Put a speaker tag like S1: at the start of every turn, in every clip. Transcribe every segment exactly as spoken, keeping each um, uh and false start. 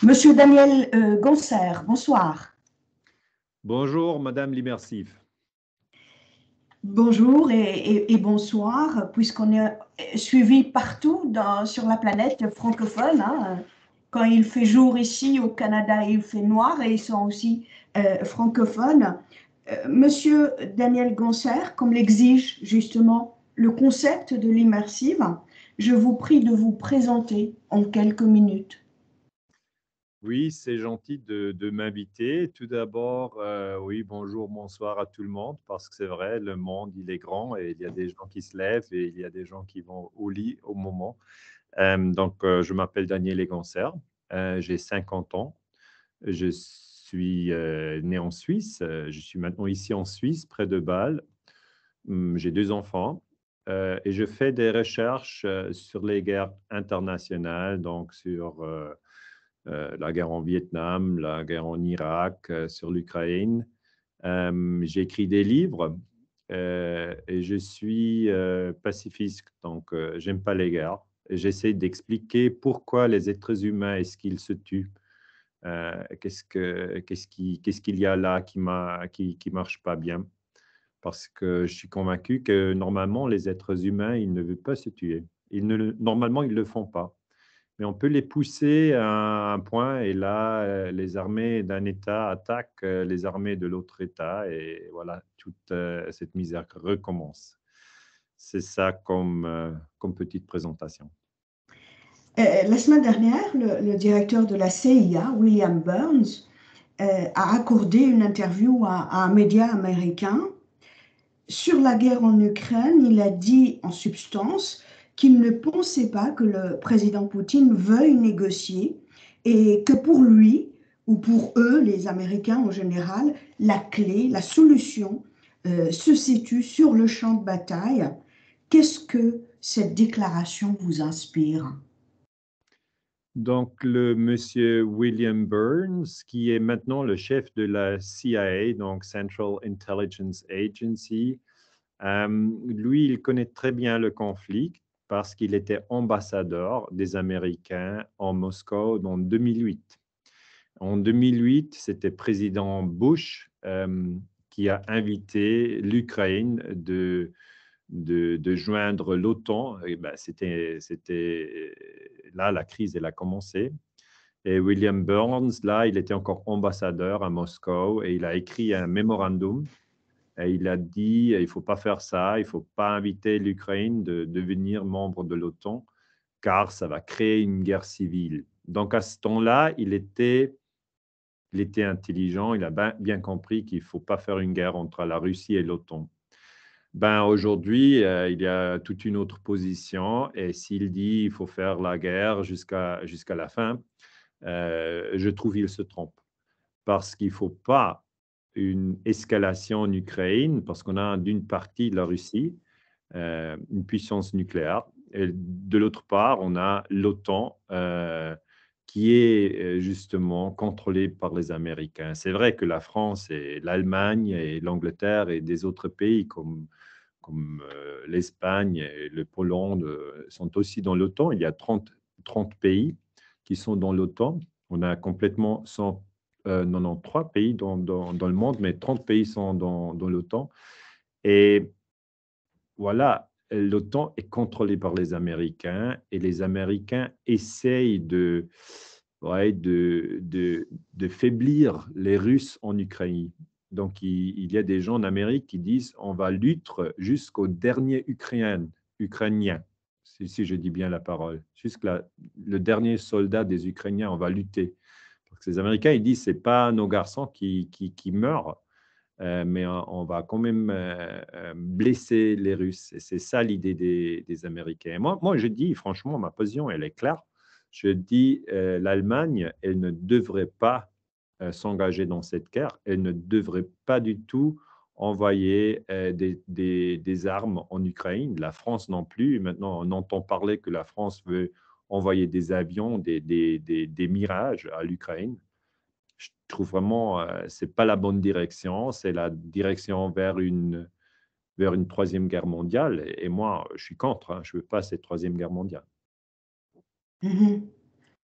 S1: Monsieur Daniel euh, Gonser, bonsoir.
S2: Bonjour, Madame l'immersif.
S1: Bonjour et, et- et bonsoir, puisqu'on est suivi partout dans- sur la planète francophone, hein. Quand il fait jour ici au Canada, il fait noir et ils sont aussi euh, francophones. Euh, Monsieur Daniel Gonser, comme l'exige justement le concept de l'immersive, je vous prie de vous présenter en quelques minutes.
S2: Oui, c'est gentil de, de m'inviter. Tout d'abord, euh, oui, bonjour, bonsoir à tout le monde, parce que c'est vrai, le monde, il est grand et il y a des gens qui se lèvent et il y a des gens qui vont au lit au moment. Euh, donc, euh, je m'appelle Daniel Eganser, euh, j'ai cinquante ans. Je suis euh, né en Suisse. Euh, Je suis maintenant ici en Suisse, près de Bâle. Hum, J'ai deux enfants. Euh, et je fais des recherches euh, sur les guerres internationales, donc sur euh, euh, la guerre en Vietnam, la guerre en Irak, euh, sur l'Ukraine. Euh, j'ai écrit des livres euh, et je suis euh, pacifiste, donc euh, j'aime pas les guerres. Et j'essaie d'expliquer pourquoi les êtres humains est-ce qu'ils se tuent. Euh, qu'est-ce que, qu'est-ce qui, qu'est-ce qu'il y a là qui m'a, qui, qui marche pas bien? Parce que je suis convaincu que normalement les êtres humains, ils ne veulent pas se tuer. Ils ne, le- normalement, ils le font pas. Mais on peut les pousser à un point et là, euh, les armées d'un État attaquent euh, les armées de l'autre État et voilà, toute euh, cette misère recommence. C'est ça comme, euh, comme petite présentation.
S1: Euh, la semaine dernière, le, le directeur de la C I A, William Burns, euh, a accordé une interview à, à un média américain sur la guerre en Ukraine. Il a dit en substance qu'il ne pensait pas que le président Poutine veuille négocier et que pour lui, ou pour eux, les Américains en général, la clé, la solution euh, se situe sur le champ de bataille. Qu'est-ce que cette déclaration vous inspire?
S2: Donc, le monsieur William Burns, qui est maintenant le chef de la C I A, donc Central Intelligence Agency, euh, lui, il connaît très bien le conflit parce qu'il était ambassadeur des Américains en Moscou en deux mille huit. En deux mille huit, c'était président Bush euh, qui a invité l'Ukraine de, de, de joindre l'OTAN. Et ben, c'était, c'était là, la crise, elle a commencé. Et William Burns, là, il était encore ambassadeur à Moscou et il a écrit un mémorandum. Et il a dit, il ne faut pas faire ça, il ne faut pas inviter l'Ukraine de devenir membre de l'OTAN, car ça va créer une guerre civile. Donc à ce temps-là, il était, il était intelligent, il a bien, bien compris qu'il ne faut pas faire une guerre entre la Russie et l'OTAN. Ben, aujourd'hui, euh, il y a toute une autre position, et s'il dit qu'il faut faire la guerre jusqu'à jusqu'à la fin, euh, je trouve qu'il se trompe. Parce qu'il ne faut pas une escalation en Ukraine, parce qu'on a d'une partie de la Russie euh, une puissance nucléaire, et de l'autre part, on a l'OTAN euh, qui est euh, justement contrôlée par les Américains. C'est vrai que la France et l'Allemagne et l'Angleterre et des autres pays comme, comme euh, l'Espagne et le Pologne euh, sont aussi dans l'OTAN. Il y a trente trente pays qui sont dans l'OTAN. On a complètement cent quatre-vingt-treize pays dans, dans, dans le monde, mais trente pays sont dans, dans l'OTAN. Et voilà, l'OTAN est contrôlée par les Américains et les Américains essayent de, ouais, de, de, de faiblir les Russes en Ukraine. Donc, il, il y a des gens en Amérique qui disent on va lutter jusqu'au dernier Ukrainien, Ukrainien, si, si je dis bien la parole, jusqu'au le dernier soldat des Ukrainiens, on va lutter. Parce que les Américains, ils disent c'est pas nos garçons qui, qui, qui meurent, euh, mais on, on va quand même euh, euh, blesser les Russes. Et c'est ça l'idée des, des Américains. Et moi, moi, je dis, franchement, ma position, elle est claire. Je dis, euh, l'Allemagne, elle ne devrait pas euh, s'engager dans cette guerre. Elle ne devrait pas du tout envoyer euh, des, des, des armes en Ukraine. La France non plus. Maintenant, on entend parler que la France veut envoyer des avions, des, des, des, des Mirages à l'Ukraine. Je trouve vraiment euh, c'est pas la bonne direction, c'est la direction vers une, vers une troisième guerre mondiale. Et, et moi, je suis contre, hein, je ne veux pas cette troisième guerre mondiale.
S1: Mhm.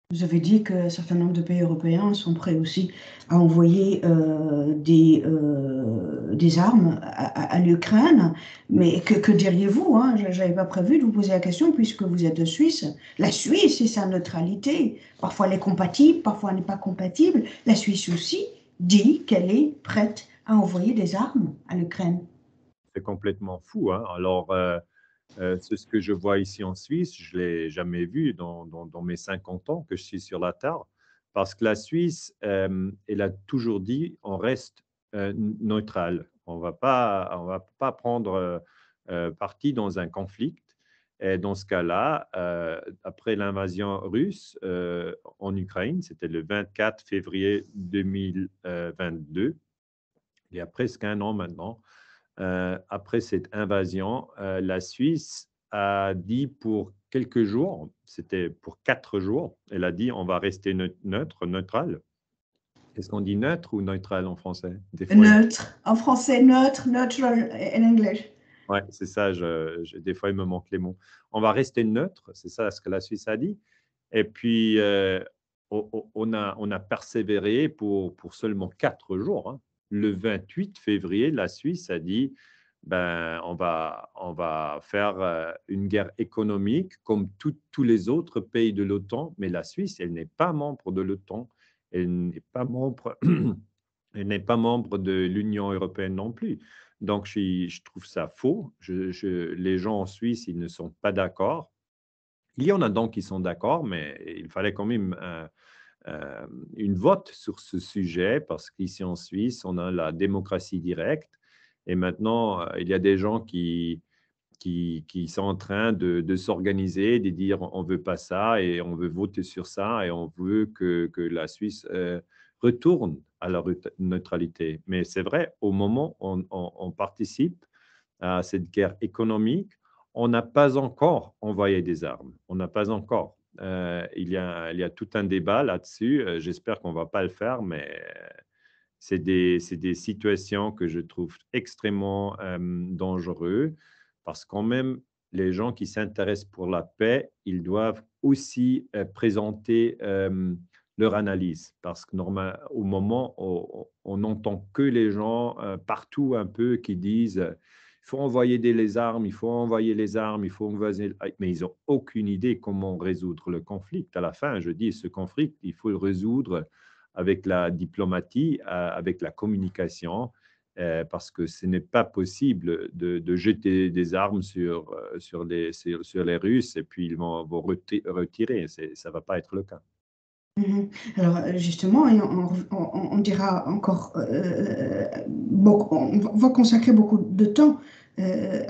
S1: Vous avez dit qu'un certain nombre de pays européens sont prêts aussi à envoyer euh, des, euh, des armes à, à- à l'Ukraine. Mais que, que diriez-vous, hein? Je n'avais pas prévu de vous poser la question puisque vous êtes de Suisse. La Suisse et sa neutralité, parfois elle est compatible, parfois elle n'est pas compatible. La Suisse aussi dit qu'elle est prête à envoyer des armes à l'Ukraine.
S2: C'est complètement fou, hein. Alors, euh, euh, c'est ce que je vois ici en Suisse, je ne l'ai jamais vu dans, dans- dans mes cinquante ans que je suis sur la Terre, parce que la Suisse, euh, elle a toujours dit, on reste euh, neutral. On va pas, on va pas prendre euh, euh, parti dans un conflit. Et dans ce cas-là, euh, après l'invasion russe euh, en Ukraine, c'était le vingt-quatre février deux mille vingt-deux, il y a presque un an maintenant, euh, après cette invasion, euh, la Suisse a dit pour quelques jours, c'était pour quatre jours, elle a dit on va rester neutre, neutral. Est-ce qu'on dit neutre ou neutral en français? Des fois, il...
S1: Neutre, en français, neutre, neutral en anglais.
S2: ouais, c'est ça, je, je- des fois il me manque les mots. On va rester neutre, c'est ça ce que la Suisse a dit. Et puis, euh, on, on a, on a persévéré pour, pour seulement quatre jours, hein. Le vingt-huit février, la Suisse a dit, ben, on va, on va faire euh, une guerre économique comme tout- tous les autres pays de l'OTAN, mais la Suisse, elle n'est pas membre de l'OTAN, elle n'est pas membre, elle n'est pas membre de l'Union européenne non plus. Donc, je, suis- je trouve ça faux. Je- je- les gens en Suisse, ils ne sont pas d'accord. Il y en a donc qui sont d'accord, mais il fallait quand même euh, euh, une vote sur ce sujet parce qu'ici en Suisse, on a la démocratie directe et maintenant, euh, il y a des gens qui, qui, qui sont en train de, de s'organiser, de dire on ne veut pas ça et on veut voter sur ça et on veut que, que la Suisse euh, retourne à la neutralité. Mais c'est vrai, au moment où on, on, on participe à cette guerre économique, on n'a pas encore envoyé des armes. On n'a pas encore. Euh, il, y a, il y a tout un débat là-dessus. Euh, J'espère qu'on ne va pas le faire, mais c'est des, c'est des situations que je trouve extrêmement euh, dangereuses parce quand même, les gens qui s'intéressent pour la paix, ils doivent aussi euh, présenter euh, leur analyse parce que normal, au moment où on n'entend que les gens euh, partout un peu qui disent euh, il faut envoyer des, les armes, il faut envoyer les armes, il faut envoyer... Mais ils n'ont aucune idée comment résoudre le conflit. À la fin, je dis, ce conflit, il faut le résoudre avec la diplomatie, euh, avec la communication, euh, parce que ce n'est pas possible de, de jeter des armes sur, euh, sur, les, sur, sur les Russes et puis ils vont, vont retirer. Ça ne va pas être le cas.
S1: Mhm. Alors euh, justement, et on, on- on dira encore euh, beaucoup, on va consacrer beaucoup de temps euh,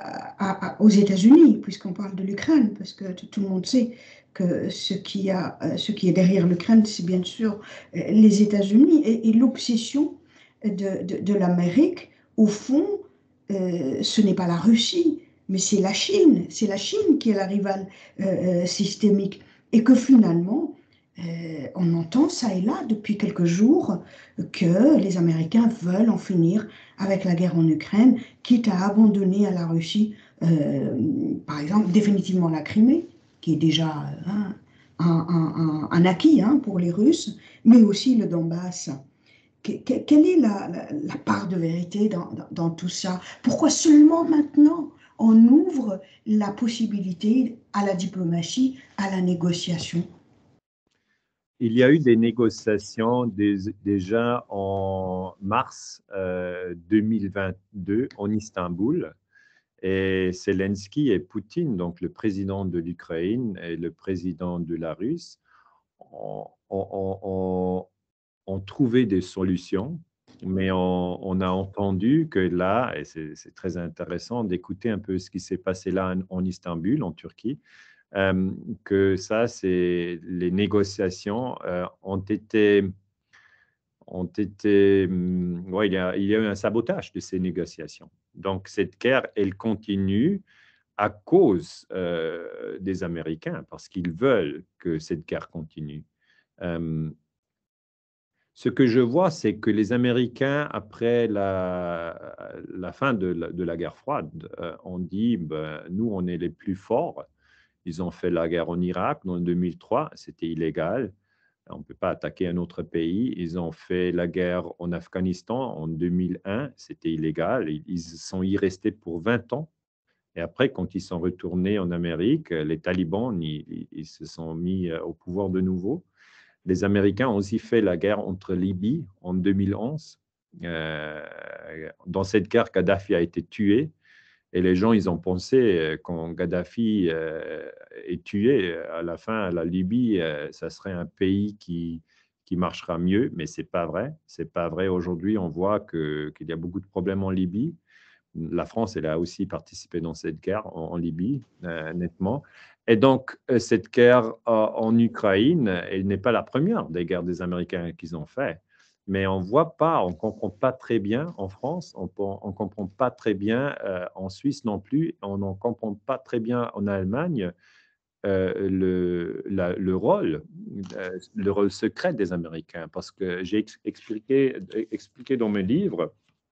S1: à- à- aux États-Unis, puisqu'on parle de l'Ukraine, parce que tout tout le monde sait que ce qui a, euh, ce qui est derrière l'Ukraine, c'est bien sûr euh, les États-Unis et, et l'obsession de, de- de l'Amérique. Au fond, euh, ce n'est pas la Russie, mais c'est la Chine. C'est la Chine qui est la rivale euh, euh, systémique. Et que finalement, euh, on entend ça et là depuis quelques jours que les Américains veulent en finir avec la guerre en Ukraine, quitte à abandonner à la Russie, euh, par exemple, définitivement la Crimée, qui est déjà hein, un, un- un- un acquis hein, pour les Russes, mais aussi le Donbass. Que- que- quelle est la, la- la part de vérité dans, dans- dans tout ça? Pourquoi seulement maintenant on ouvre la possibilité à la diplomatie, à la négociation?
S2: Il y a eu des négociations des- déjà en mars euh, deux mille vingt-deux en Istanbul. Et Zelensky et Poutine, donc le président de l'Ukraine et le président de la Russie, ont, ont- ont- ont trouvé des solutions, mais on, on a entendu que là, et c'est c'est très intéressant d'écouter un peu ce qui s'est passé là en, en Istanbul, en Turquie, euh, que ça, c'est les négociations euh, ont été, ont été, hum, ouais, il y a, il y a eu un sabotage de ces négociations. Donc cette guerre, elle continue à cause euh, des Américains, parce qu'ils veulent que cette guerre continue. Euh, Ce que je vois, c'est que les Américains, après la, la fin de la, de la guerre froide, euh, ont dit, ben, nous, on est les plus forts Ils ont fait la guerre en Irak en deux mille trois, c'était illégal. On ne peut pas attaquer un autre pays. Ils ont fait la guerre en Afghanistan en deux mille un, c'était illégal. Ils sont y restés pour vingt ans. Et après, quand ils sont retournés en Amérique, les talibans, ils, ils se sont mis au pouvoir de nouveau. Les Américains ont aussi fait la guerre entre Libye en deux mille onze. Euh, dans cette guerre, Kadhafi a été tué. Et les gens, ils ont pensé, quand Kadhafi euh, est tué, à la fin, la Libye, euh, ça serait un pays qui, qui marchera mieux, mais ce n'est pas vrai. Ce n'est pas vrai. Aujourd'hui, on voit que, qu'il y a beaucoup de problèmes en Libye. La France, elle a aussi participé dans cette guerre en, en Libye, euh, nettement. Et donc, euh, cette guerre euh, en Ukraine, elle n'est pas la première des guerres des Américains qu'ils ont fait. Mais on ne voit pas, on ne comprend pas très bien en France, on ne comprend pas très bien euh, en Suisse non plus, on ne comprend pas très bien en Allemagne euh, le, la, le, rôle, euh, le rôle secret des Américains. Parce que j'ai ex expliqué, expliqué dans mes livres,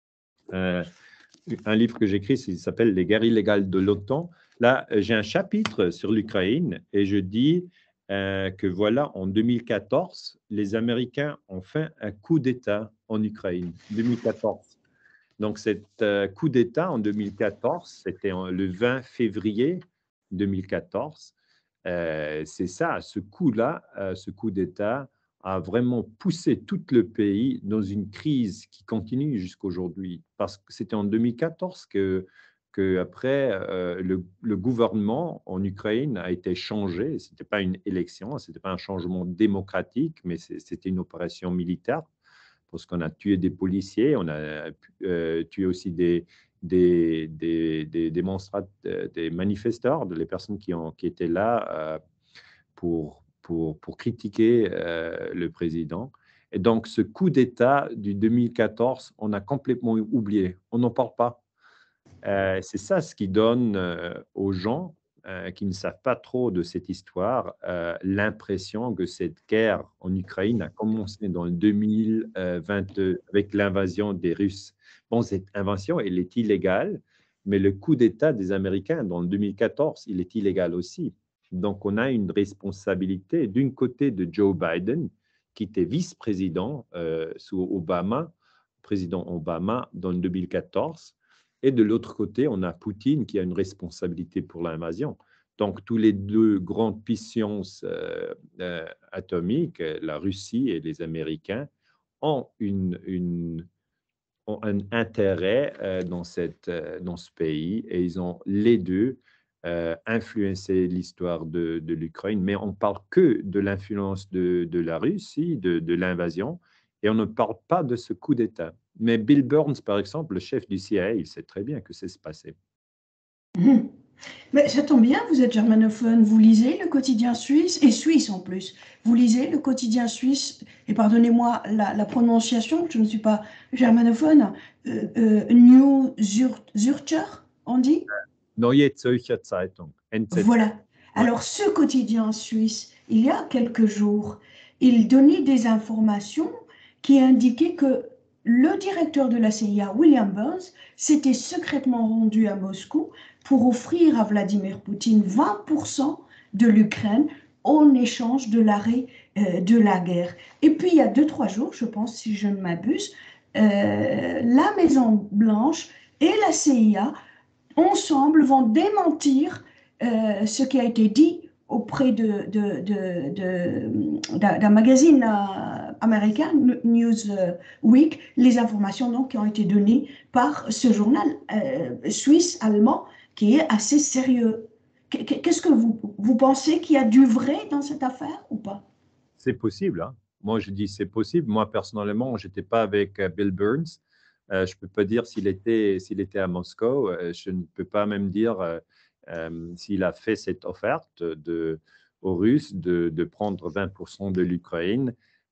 S2: euh, un livre que j'écris, il s'appelle Les guerres illégales de l'OTAN. Là, j'ai un chapitre sur l'Ukraine et je dis euh, que voilà, en deux mille quatorze, les Américains ont fait un coup d'État en Ukraine. deux mille quatorze. Donc, cet euh, coup d'État en deux mille quatorze, c'était le vingt février deux mille quatorze. Euh, c'est ça, ce coup-là, euh, ce coup d'État a vraiment poussé tout le pays dans une crise qui continue jusqu'aujourd'hui. Parce que c'était en deux mille quatorze que, que après, euh, le, le gouvernement en Ukraine a été changé. Ce n'était pas une élection, ce n'était pas un changement démocratique, mais c'était une opération militaire parce qu'on a tué des policiers, on a euh, tué aussi des, des, des, des, démonstrateurs, des manifestants, les personnes qui, ont, qui étaient là euh, pour, pour, pour critiquer euh, le président. Et donc, ce coup d'État du deux mille quatorze, on a complètement oublié. On n'en parle pas. Euh, c'est ça ce qui donne euh, aux gens euh, qui ne savent pas trop de cette histoire euh, l'impression que cette guerre en Ukraine a commencé dans le deux mille vingt-deux avec l'invasion des Russes. Bon, cette invasion, elle est illégale, mais le coup d'État des Américains dans le deux mille quatorze, il est illégal aussi. Donc, on a une responsabilité d'un côté de Joe Biden, qui était vice-président euh, sous Obama, président Obama dans le deux mille quatorze, et de l'autre côté, on a Poutine qui a une responsabilité pour l'invasion. Donc, tous les deux grandes puissances euh, euh, atomiques, la Russie et les Américains, ont, une, une, ont un intérêt euh, dans, cette, euh, dans ce pays et ils ont les deux euh, influencé l'histoire de, de l'Ukraine. Mais on ne parle que de l'influence de, de la Russie, de, de l'invasion, et on ne parle pas de ce coup d'État. Mais Bill Burns, par exemple, le chef du C I A, il sait très bien que c'est se passé.
S1: Mmh. Mais ça tombe bien, vous êtes germanophone, vous lisez le quotidien suisse, et suisse en plus. Vous lisez le quotidien suisse, et pardonnez-moi la, la prononciation, je ne suis pas germanophone, euh, euh, New Zur Zürcher, on dit?
S2: Neue Zürcher Zeitung, N Z Z.
S1: Voilà.
S2: Ouais.
S1: Alors, ce quotidien suisse, il y a quelques jours, il donnait des informations qui indiquaient que le directeur de la C I A, William Burns, s'était secrètement rendu à Moscou pour offrir à Vladimir Poutine vingt pour cent de l'Ukraine en échange de l'arrêt euh, de la guerre. Et puis, il y a deux, trois jours, je pense, si je ne m'abuse, euh, la Maison-Blanche et la C I A ensemble vont démentir euh, ce qui a été dit auprès de, de, de, de, d'un magazine euh, américain, Newsweek, les informations donc, qui ont été données par ce journal euh, suisse-allemand qui est assez sérieux. Qu'est-ce que vous, vous pensez qu'il y a du vrai dans cette affaire ou pas?
S2: C'est possible. Hein. Moi, je dis c'est possible. Moi, personnellement, je n'étais pas avec euh, Bill Burns. Euh, je ne peux pas dire s'il était, s'il était à Moscou. Euh, je ne peux pas même dire euh, euh, s'il a fait cette offerte de, aux Russes de, de prendre vingt pour cent de l'Ukraine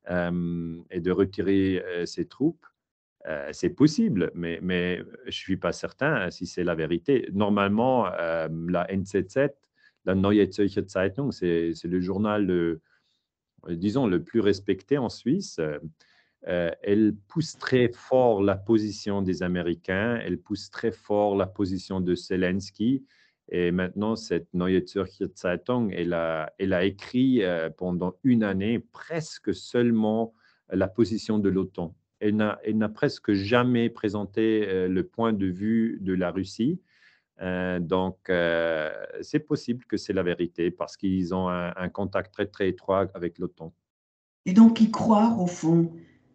S2: euh, et de retirer euh, ses troupes. Euh, c'est possible, mais, mais je ne suis pas certain si c'est la vérité. Normalement, euh, la N Z Z, la Neue Zürcher Zeitung, c'est le journal, euh, disons, le plus respecté en Suisse. Euh, elle pousse très fort la position des Américains, elle pousse très fort la position de Zelensky, Et maintenant, cette Neue Zürcher Zeitung, elle a, elle a écrit euh, pendant une année presque seulement la position de l'OTAN. Elle n'a, elle n'a presque jamais présenté euh, le point de vue de la Russie. Euh, donc, euh, c'est possible que c'est la vérité parce qu'ils ont un, un contact très, très étroit avec l'OTAN.
S1: Et donc, y croire au fond.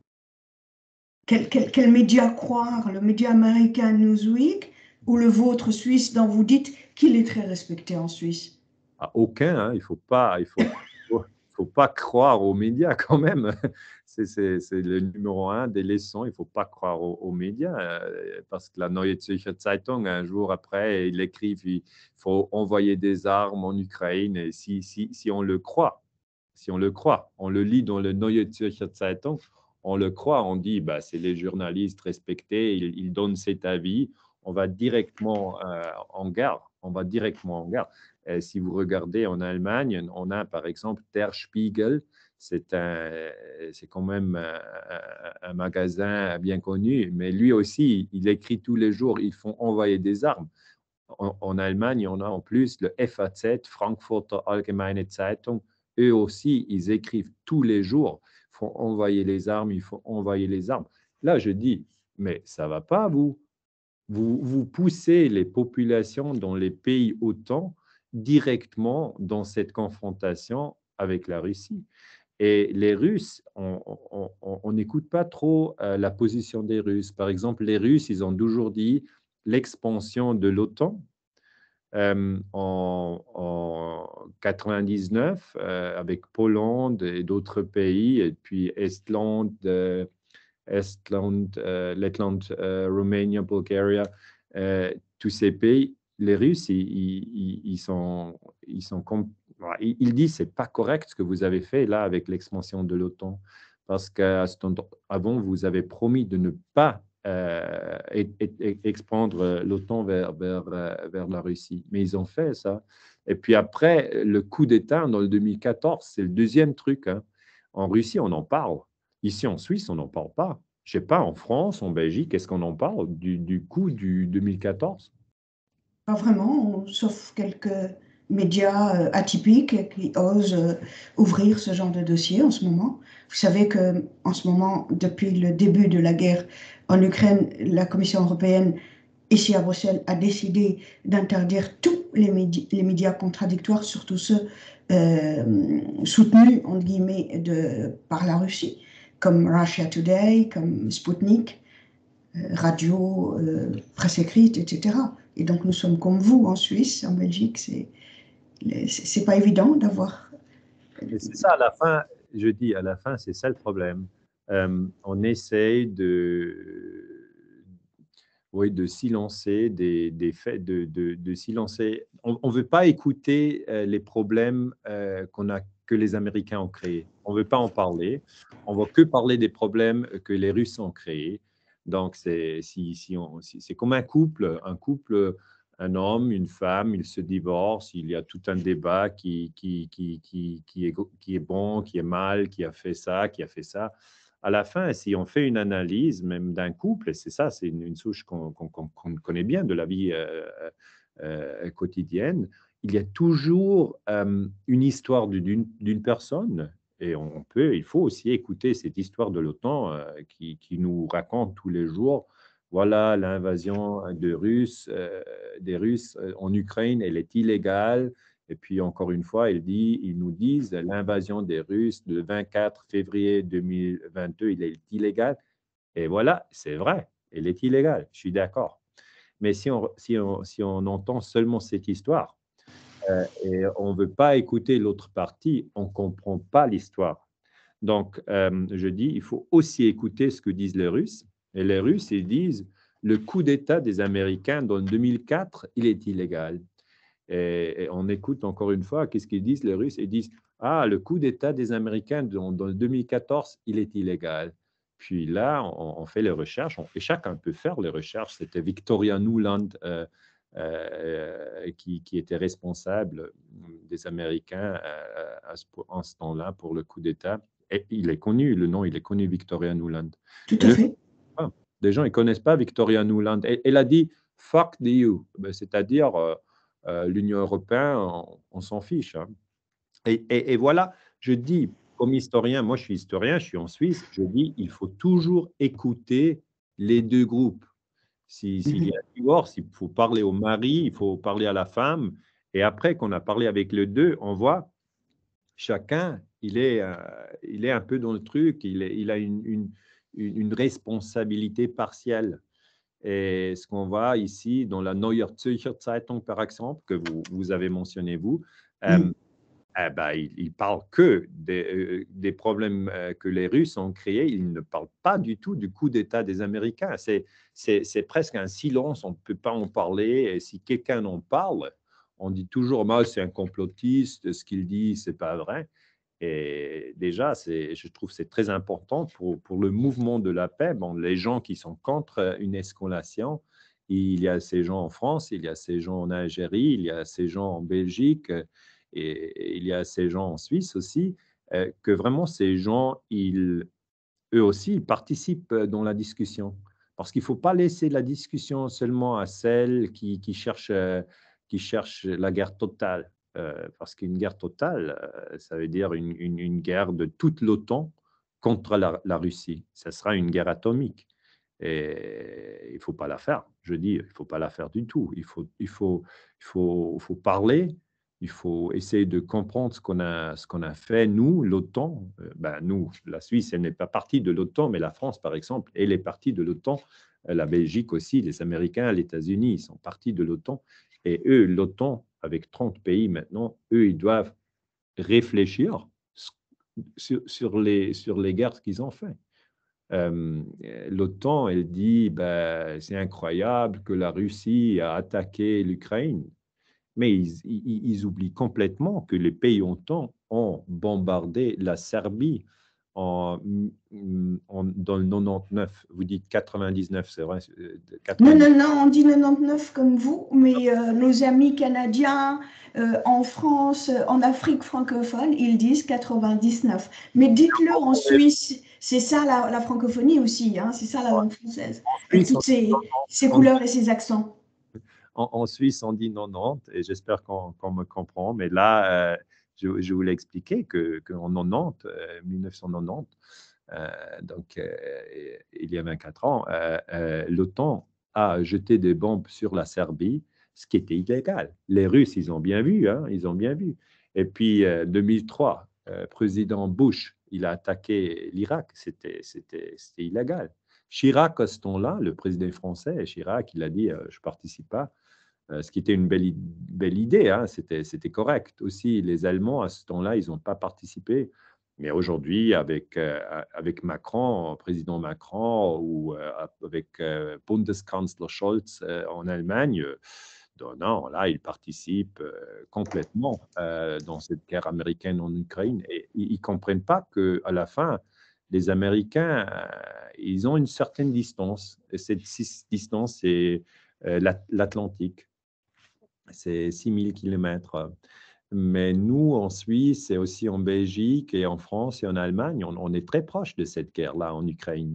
S1: Quel, quel, quel média croire? Le média américain Newsweek ou le vôtre suisse dont vous dites qu'il est très respecté en Suisse?
S2: À aucun, hein, il faut pas, il faut, faut, faut pas croire aux médias quand même. C'est, c'est, c'est le numéro un des leçons. Il ne faut pas croire aux, aux médias euh, parce que la Neue Zürcher Zeitung, un jour après, ils écrivent il faut envoyer des armes en Ukraine. Et si, si, si on le croit, si on le croit, on le lit dans le Neue Zürcher Zeitung, on le croit, on dit bah, c'est les journalistes respectés, ils, ils donnent cet avis, on va directement euh, en garde. On va directement en garde. Euh, si vous regardez en Allemagne, on a par exemple Der Spiegel, c'est, un, c'est quand même un, un, magasin bien connu, mais lui aussi, il écrit tous les jours, ils font envoyer des armes. En, en Allemagne, on a en plus le F A Z, Frankfurter Allgemeine Zeitung, eux aussi, ils écrivent tous les jours, il faut envoyer les armes, il faut envoyer les armes. Là, je dis, mais ça ne va pas, vous vous, vous poussez les populations dans les pays OTAN directement dans cette confrontation avec la Russie. Et les Russes, on n'écoute pas trop euh, la position des Russes. Par exemple, les Russes, ils ont toujours dit l'expansion de l'OTAN euh, en, en quatre-vingt-dix-neuf euh, avec Pologne et d'autres pays, et puis Estland, euh, Estland, euh, Lettland, euh, Roumanie, Bulgarie, euh, tous ces pays, les Russes, ils, ils, ils sont, ils sont comme, ils, ils disent c'est pas correct ce que vous avez fait là avec l'expansion de l'OTAN, parce qu'avant vous avez promis de ne pas euh, expandre l'OTAN vers, vers, vers la Russie, mais ils ont fait ça. Et puis après, le coup d'État dans le deux mille quatorze, c'est le deuxième truc. Hein. En Russie, on en parle. Ici, en Suisse, on n'en parle pas. Je ne sais pas, en France, en Belgique, est-ce qu'on en parle du, du coup du deux mille quatorze?
S1: Pas vraiment, sauf quelques médias euh, atypiques qui osent euh, ouvrir ce genre de dossier en ce moment. Vous savez que en ce moment, depuis le début de la guerre en Ukraine, la Commission européenne, ici à Bruxelles, a décidé d'interdire tous les médias, les médias contradictoires, surtout ceux euh, soutenus, entre guillemets, de, par la Russie, comme Russia Today, comme Sputnik, euh, radio, euh, presse écrite, et cetera. Et donc nous sommes comme vous en Suisse, en Belgique, c'est c'est pas évident d'avoir.
S2: Et c'est ça, à la fin, je dis, à la fin, c'est ça le problème. Euh, on essaye de, oui, de silencer des, des faits, de, de, de silencer. On ne veut pas écouter euh, les problèmes euh, qu'on a, que les Américains ont créés. On ne veut pas en parler. On ne va que parler des problèmes que les Russes ont créés. Donc, c'est si, si si, c'est comme un couple, un couple, un homme, une femme, ils se divorcent, il y a tout un débat qui, qui, qui, qui, qui, est, qui est bon, qui est mal, qui a fait ça, qui a fait ça. À la fin, si on fait une analyse même d'un couple, et c'est ça, c'est une, une souche qu'on qu'on, qu'on connaît bien de la vie euh, euh, quotidienne, il y a toujours euh, une histoire d'une d'une personne, et on peut, il faut aussi écouter cette histoire de l'OTAN euh, qui, qui nous raconte tous les jours, voilà, l'invasion de Russes, euh, des Russes en Ukraine, elle est illégale. Et puis, encore une fois, il dit, ils nous disent l'invasion des Russes le vingt-quatre février deux mille vingt-deux, il est illégal. Et voilà, c'est vrai, elle est illégale, je suis d'accord. Mais si on, si on, si on entend seulement cette histoire euh, et on ne veut pas écouter l'autre partie, on ne comprend pas l'histoire. Donc, euh, je dis, il faut aussi écouter ce que disent les Russes. Et les Russes, ils disent, le coup d'État des Américains dans deux mille quatre, il est illégal. Et, et on écoute encore une fois, qu'est-ce qu'ils disent les Russes? Ils disent, ah, le coup d'État des Américains dans, dans deux mille quatorze, il est illégal. Puis là, on, on fait les recherches, on, et chacun peut faire les recherches. C'était Victoria Nuland euh, euh, qui, qui, était responsable des Américains euh, à ce, en ce temps-là pour le coup d'État. Et il est connu, le nom, il est connu, Victoria Nuland.
S1: Tout
S2: Et
S1: à
S2: le,
S1: fait.
S2: ah, des gens, ils ne connaissent pas Victoria Nuland. Elle, elle a dit « fuck the you », c'est-à-dire, euh, Euh, L'Union européenne, on, on s'en fiche. Hein. Et, et, et voilà, je dis, comme historien, moi je suis historien, je suis en Suisse, je dis, il faut toujours écouter les deux groupes. Si- S'il y a un divorce, il faut parler au mari, il faut parler à la femme. Et après qu'on a parlé avec les deux, on voit chacun, il est, euh, il est un peu dans le truc, il, est- il a une, une, une- une responsabilité partielle. Et ce qu'on voit ici dans la Neue Zürcher Zeitung, par exemple, que vous, vous avez mentionné, vous, euh, eh ben, il ne parle que des, euh, des problèmes euh, que les Russes ont créés. Il ne parle pas du tout du coup d'État des Américains. C'est, c'est, c'est presque un silence. On ne peut pas en parler. Et si quelqu'un en parle, on dit toujours, moi, c'est un complotiste. Ce qu'il dit, c'est pas vrai. Et déjà, c'est, je trouve que c'est très important pour, pour le mouvement de la paix. Bon, les gens qui sont contre une escalation, il y a ces gens en France, il y a ces gens en Algérie, il y a ces gens en Belgique et il y a ces gens en Suisse aussi, euh, que vraiment ces gens, ils, eux aussi, ils participent dans la discussion. Parce qu'il ne faut pas laisser la discussion seulement à celles qui, qui, cherchent, euh, qui cherchent la guerre totale. Euh, parce qu'une guerre totale, euh, ça veut dire une, une, une guerre de toute l'OTAN contre la, la Russie. Ça sera une guerre atomique. Et il ne faut pas la faire. Je dis, il ne faut pas la faire du tout. Il faut, il faut, il faut, il faut parler, il faut essayer de comprendre ce qu'on a, ce qu'on a fait, nous, l'OTAN. Euh, ben, nous, la Suisse, elle n'est pas partie de l'OTAN, mais la France, par exemple, elle est partie de l'OTAN. Euh, La Belgique aussi, les Américains, les États-Unis, ils sont partis de l'OTAN. Et eux, l'OTAN, avec trente pays maintenant, eux, ils doivent réfléchir sur, sur les, sur les guerres qu'ils ont faites. Euh, L'OTAN, elle dit, ben, c'est incroyable que la Russie a attaqué l'Ukraine. Mais ils, ils, ils oublient complètement que les pays OTAN ont bombardé la Serbie en, en- dans le quatre-vingt-dix-neuf. Vous dites quatre-vingt-dix-neuf, c'est vrai? euh,
S1: Non,
S2: quatre-vingt-dix.
S1: non, non, on dit quatre-vingt-dix-neuf comme vous, mais euh, nos amis canadiens euh, en France, euh, en Afrique francophone, ils disent quatre-vingt-dix-neuf. Mais dites-le en Suisse, c'est ça la, la francophonie aussi, hein, c'est ça la langue française,
S2: En
S1: avec
S2: Suisse,
S1: toutes
S2: on,
S1: ces, ces
S2: on-
S1: couleurs et ces accents.
S2: en- en Suisse, on dit quatre-vingt-dix et j'espère qu'on qu'on me comprend. Mais là, euh, je, je voulais expliquer que, qu'en quatre-vingt-dix, euh, mille neuf cent quatre-vingt-dix, euh, donc euh, il y a vingt-quatre ans, euh, euh, l'OTAN a jeté des bombes sur la Serbie, ce qui était illégal. Les Russes, ils ont bien vu, hein, ils ont bien vu. Et puis, euh, deux mille trois, euh, président Bush, il a attaqué l'Irak, c'était, c'était, c'était illégal. Chirac, à ce temps-là, le président français, Chirac, il a dit, euh, je ne participe pas, euh, ce qui était une belle, belle idée, hein, c'était, c'était correct. Aussi, les Allemands, à ce temps-là, ils n'ont pas participé. Mais aujourd'hui, avec, euh, avec Macron, président Macron, ou euh, avec euh, Bundeskanzler Scholz euh, en Allemagne, euh, non, non, là, il participe euh, complètement euh, dans cette guerre américaine en Ukraine. Et ils ne comprennent pas qu'à la fin, les Américains, euh, ils ont une certaine distance. Et cette distance, c'est euh, l'Atlantique. C'est six mille kilomètres. Mais nous, en Suisse et aussi en Belgique et en France et en Allemagne, on, on est très proche de cette guerre-là en Ukraine.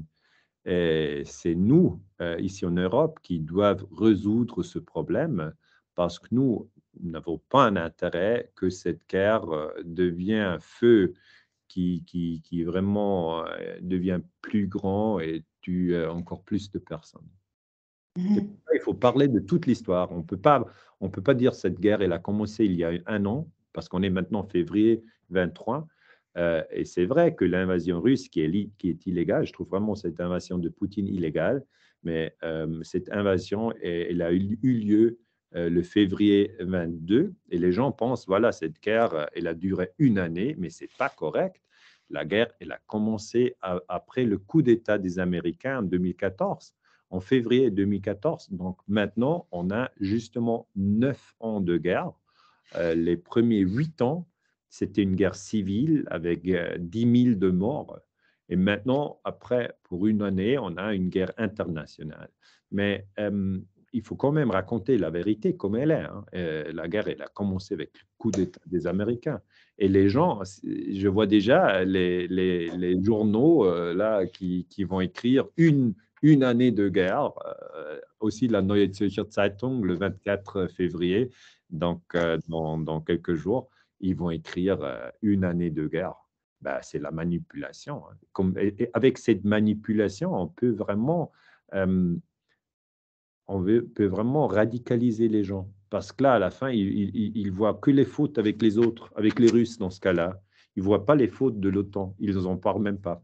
S2: Et c'est nous, euh, ici en Europe, qui doivent résoudre ce problème parce que nous n'avons pas un intérêt que cette guerre euh, devienne un feu qui, qui, qui vraiment euh, devient plus grand et tue euh, encore plus de personnes. C'est pour
S1: Mhm.
S2: ça qu'il faut parler de toute l'histoire. On peut pas, on peut pas dire cette guerre, elle a commencé il y a un an, parce qu'on est maintenant février vingt-trois. Euh, et c'est vrai que l'invasion russe, qui est, qui est illégale, je trouve vraiment cette invasion de Poutine illégale, mais euh, cette invasion, elle, elle a eu, eu lieu euh, le février vingt-deux, et les gens pensent, voilà, cette guerre, elle a duré une année, mais c'est pas correct. La guerre, elle a commencé à, après le coup d'État des Américains en deux mille quatorze en février deux mille quatorze. Donc maintenant, on a justement neuf ans de guerre. Euh, les premiers huit ans, c'était une guerre civile avec euh, dix mille de morts. Et maintenant, après, pour une année, on a une guerre internationale. Mais euh, il faut quand même raconter la vérité comme elle est. Hein. Euh, la guerre, elle a commencé avec le coup d'État des Américains. Et les gens, je vois déjà les, les, les journaux euh, là qui, qui vont écrire une une année de guerre, euh, aussi la Neue Zürcher Zeitung le vingt-quatre février. Donc, euh, dans, dans quelques jours, ils vont écrire euh, une année de guerre. Ben, c'est la manipulation, hein. Comme, et, et avec cette manipulation, on peut vraiment, euh, on veut- peut vraiment radicaliser les gens. Parce que là, à la fin, ils ne voient que les fautes avec les autres, avec les Russes dans ce cas-là. Ils ne voient pas les fautes de l'OTAN. Ils n'en parlent même pas.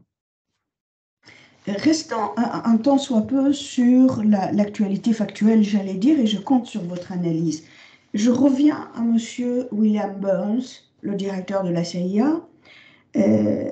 S1: Restant un, un tant soit peu sur la- l'actualité factuelle, j'allais dire, et je compte sur votre analyse. Je reviens à Monsieur William Burns, le directeur de la C I A. Euh,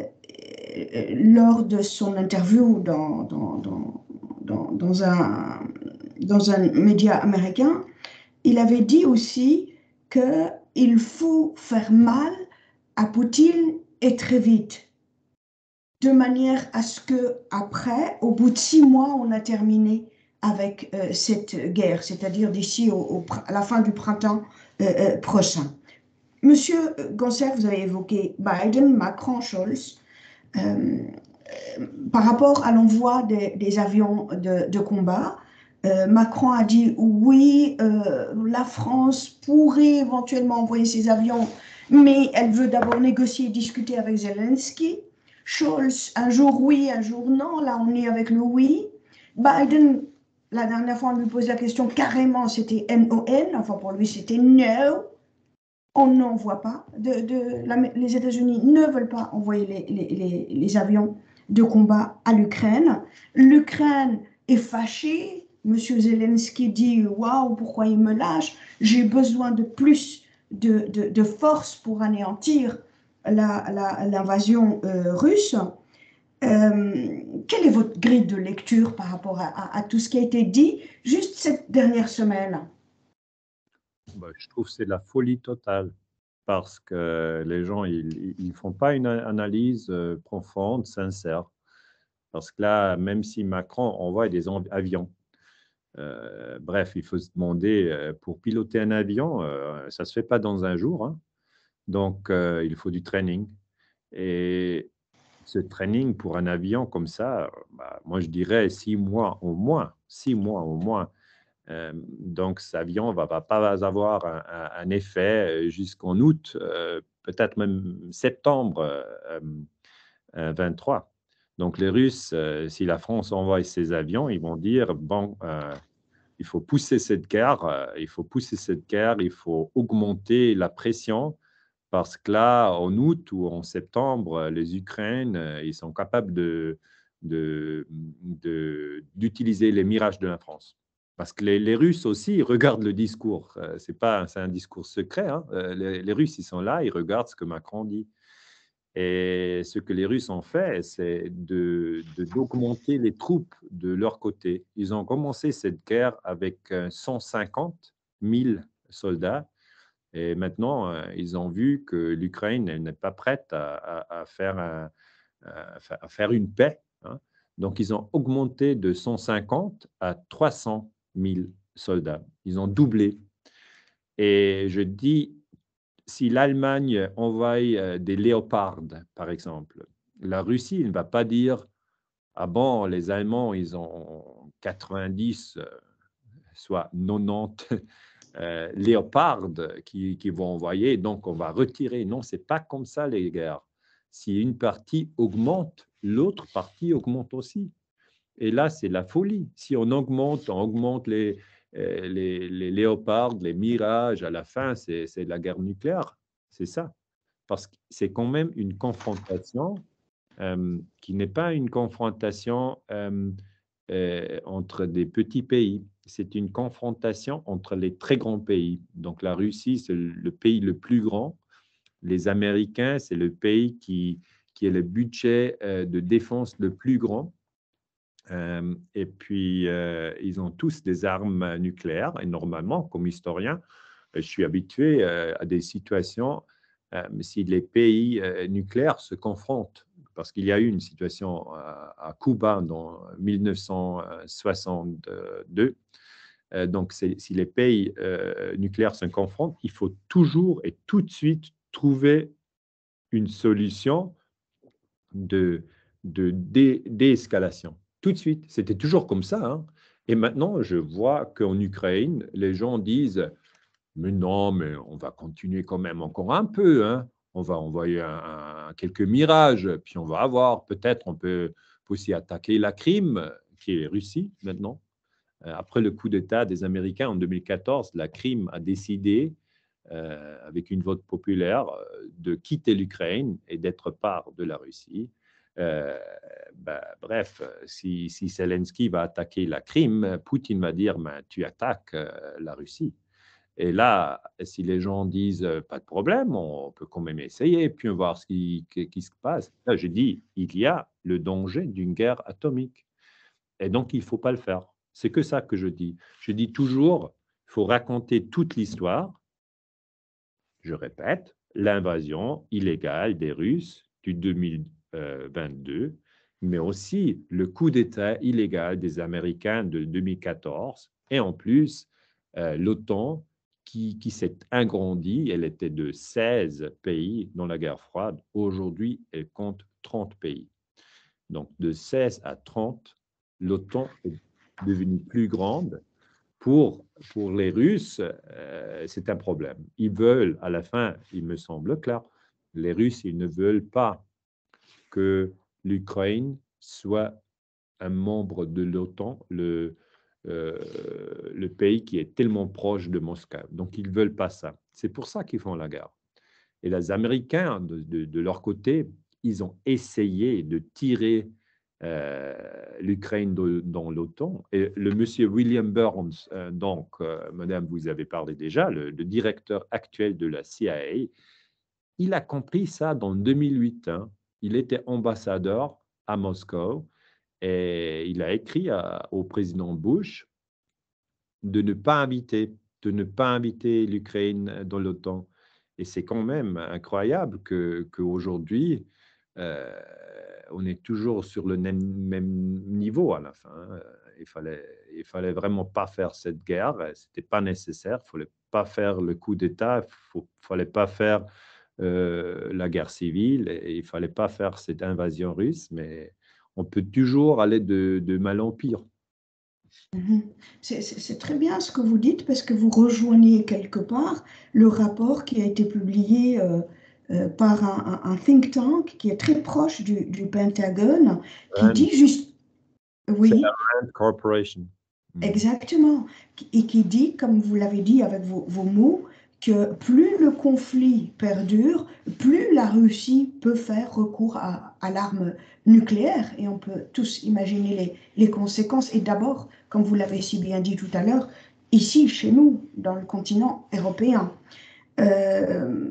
S1: lors de son interview dans, dans, dans, dans, dans un, dans un média américain, il avait dit aussi qu'il faut faire mal à Poutine et très vite, de manière à ce que après, au bout de six mois, on a terminé avec euh, cette guerre, c'est-à-dire d'ici au, au, à la fin du printemps euh, euh, prochain. Monsieur Gonçalves, vous avez évoqué Biden, Macron, Scholz. Euh, Par rapport à l'envoi des, des avions de, de combat, euh, Macron a dit oui, euh, la France pourrait éventuellement envoyer ses avions, mais elle veut d'abord négocier et discuter avec Zelensky. Scholz, un jour oui, un jour non. Là, on est avec le oui. Biden, la dernière fois, on lui pose la question carrément, c'était N O N. Enfin, pour lui, c'était no. On n'envoie pas. De, de, la, les États-Unis ne veulent pas envoyer les, les, les, les avions de combat à l'Ukraine. L'Ukraine est fâchée. Monsieur Zelensky dit waouh, pourquoi il me lâche? J'ai besoin de plus de, de, de force pour anéantir l'invasion la, la, euh, russe. Euh, quelle est votre grille de lecture par rapport à, à, à tout ce qui a été dit juste cette dernière semaine?
S2: Ben, je trouve que c'est de la folie totale parce que les gens, ils ne font pas une analyse euh, profonde, sincère. Parce que là, même si Macron envoie des avions, euh, bref, il faut se demander, euh, pour piloter un avion, euh, ça ne se fait pas dans un jour, hein. Donc, euh, il faut du training. Et ce training pour un avion comme ça, bah, moi, je dirais six mois au moins, six mois au moins. Euh, donc, cet avion ne va, va pas avoir un, un- un effet jusqu'en août, euh, peut-être même septembre euh, euh, vingt-trois. Donc, les Russes, euh, si la France envoie ses avions, ils vont dire, bon, euh, il faut pousser cette guerre, euh, il faut pousser cette guerre, il faut augmenter la pression parce que là, en août ou en septembre, les Ukrainiens, euh, ils sont capables de, de, de- d'utiliser les mirages de la France. Parce que les, les Russes aussi, ils regardent le discours. Euh, c'est pas, c'est un discours secret, hein. Euh, Les, les Russes, ils sont là, ils regardent ce que Macron dit. Et ce que les Russes ont fait, c'est de, de- d'augmenter les troupes de leur côté. Ils ont commencé cette guerre avec euh, cent cinquante mille soldats. Et maintenant, euh, ils ont vu que l'Ukraine elle n'est pas prête à, à- à faire un- à fa- à faire une paix, hein. Donc, ils ont augmenté de cent cinquante à trois cent mille soldats. Ils ont doublé. Et je dis, si l'Allemagne envoie euh, des léopards, par exemple, la Russie ne va pas dire, ah bon, les Allemands, ils ont quatre-vingt-dix, euh, soit quatre-vingt-dix euh, léopards qui, qui vont envoyer, donc on va retirer. Non, c'est pas comme ça les guerres. Si une partie augmente, l'autre partie augmente aussi. Et là, c'est la folie. Si on augmente, on augmente les, euh, les, les léopards, les mirages, à la fin, c'est c'est la guerre nucléaire. C'est ça. Parce que c'est quand même une confrontation euh, qui n'est pas une confrontation euh, euh, entre des petits pays. C'est une confrontation entre les très grands pays. Donc la Russie, c'est le pays le plus grand. Les Américains, c'est le pays qui, qui est le budget euh, de défense le plus grand. Euh, et puis, euh, ils ont tous des armes nucléaires. Et normalement, comme historien, je suis habitué euh, à des situations euh, si les pays euh, nucléaires se confrontent. Parce qu'il y a eu une situation à, à Cuba en mille neuf cent soixante-deux. Euh, donc, si les pays euh, nucléaires se confrontent, il faut toujours et tout de suite trouver une solution de, de dé, déescalation. Tout de suite. C'était toujours comme ça, hein. Et maintenant, je vois qu'en Ukraine, les gens disent Mais non, mais on va continuer quand même encore un peu, hein. On va envoyer un, un, quelques mirages, puis on va avoir, peut-être, on peut aussi attaquer la Crimée, qui est Russie maintenant. Après le coup d'État des Américains en deux mille quatorze, la Crimée a décidé, euh, avec une vote populaire, de quitter l'Ukraine et d'être part de la Russie. Euh, ben, bref, si, si Zelensky va attaquer la Crimée, Poutine va dire ben, tu attaques euh, la Russie. Et là, si les gens disent euh, pas de problème, on peut quand même essayer, puis on va voir ce qui, qui, qui se passe. Là, je dis il y a le danger d'une guerre atomique. Et donc, il ne faut pas le faire. C'est que ça que je dis. Je dis toujours, il faut raconter toute l'histoire. Je répète, l'invasion illégale des Russes du deux mille vingt-deux, mais aussi le coup d'État illégal des Américains de deux mille quatorze, et en plus, euh, l'OTAN qui, qui s'est agrandie. Elle était de seize pays dans la guerre froide. Aujourd'hui, elle compte trente pays. Donc, de seize à trente, l'OTAN est devenue plus grande. Pour, pour les Russes, euh, c'est un problème. Ils veulent, à la fin, il me semble clair, les Russes, ils ne veulent pas que l'Ukraine soit un membre de l'OTAN, le, euh, le pays qui est tellement proche de Moscou. Donc, ils ne veulent pas ça. C'est pour ça qu'ils font la guerre. Et les Américains, de, de, de leur côté, ils ont essayé de tirer euh, l'Ukraine dans l'OTAN. Et le monsieur William Burns, euh, donc, euh, madame, vous avez parlé déjà, le, le directeur actuel de la C I A, il a compris ça dans deux mille huit. Hein. Il était ambassadeur à Moscou et il a écrit à, au président Bush de ne pas inviter, de ne pas inviter l'Ukraine dans l'OTAN. Et c'est quand même incroyable que qu'aujourd'hui, euh, on est toujours sur le même niveau à la fin. Il fallait, il fallait vraiment pas faire cette guerre. C'était pas nécessaire. Il fallait pas faire le coup d'État. Il fallait pas faire euh, la guerre civile. Et il fallait pas faire cette invasion russe. Mais on peut toujours aller de, de mal en pire.
S1: Mhm. C'est c'est- c'est très bien ce que vous dites parce que vous rejoignez quelque part le rapport qui a été publié euh, euh, par un, un- un think tank qui est très proche du, du Pentagone, qui
S2: Rand,
S1: dit juste,
S2: c'est la
S1: oui,
S2: Rand Corporation. Hmm.
S1: exactement, et qui dit, comme vous l'avez dit avec vos, vos mots, que plus le conflit perdure, plus la Russie peut faire recours à, à l'arme nucléaire. Et on peut tous imaginer les, les conséquences. Et d'abord, comme vous l'avez si bien dit tout à l'heure, ici, chez nous, dans le continent européen. Euh,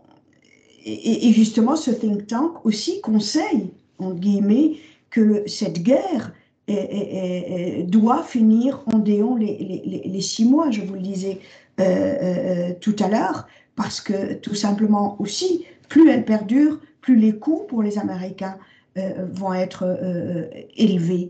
S1: et, et justement, ce think tank aussi conseille, en guillemets, que cette guerre est- est- est- doit finir en déant les, les- les- les six mois, je vous le disais euh, euh, tout à l'heure, parce que tout simplement aussi, plus elle perdure, plus les coûts pour les Américains euh, vont être euh, élevés.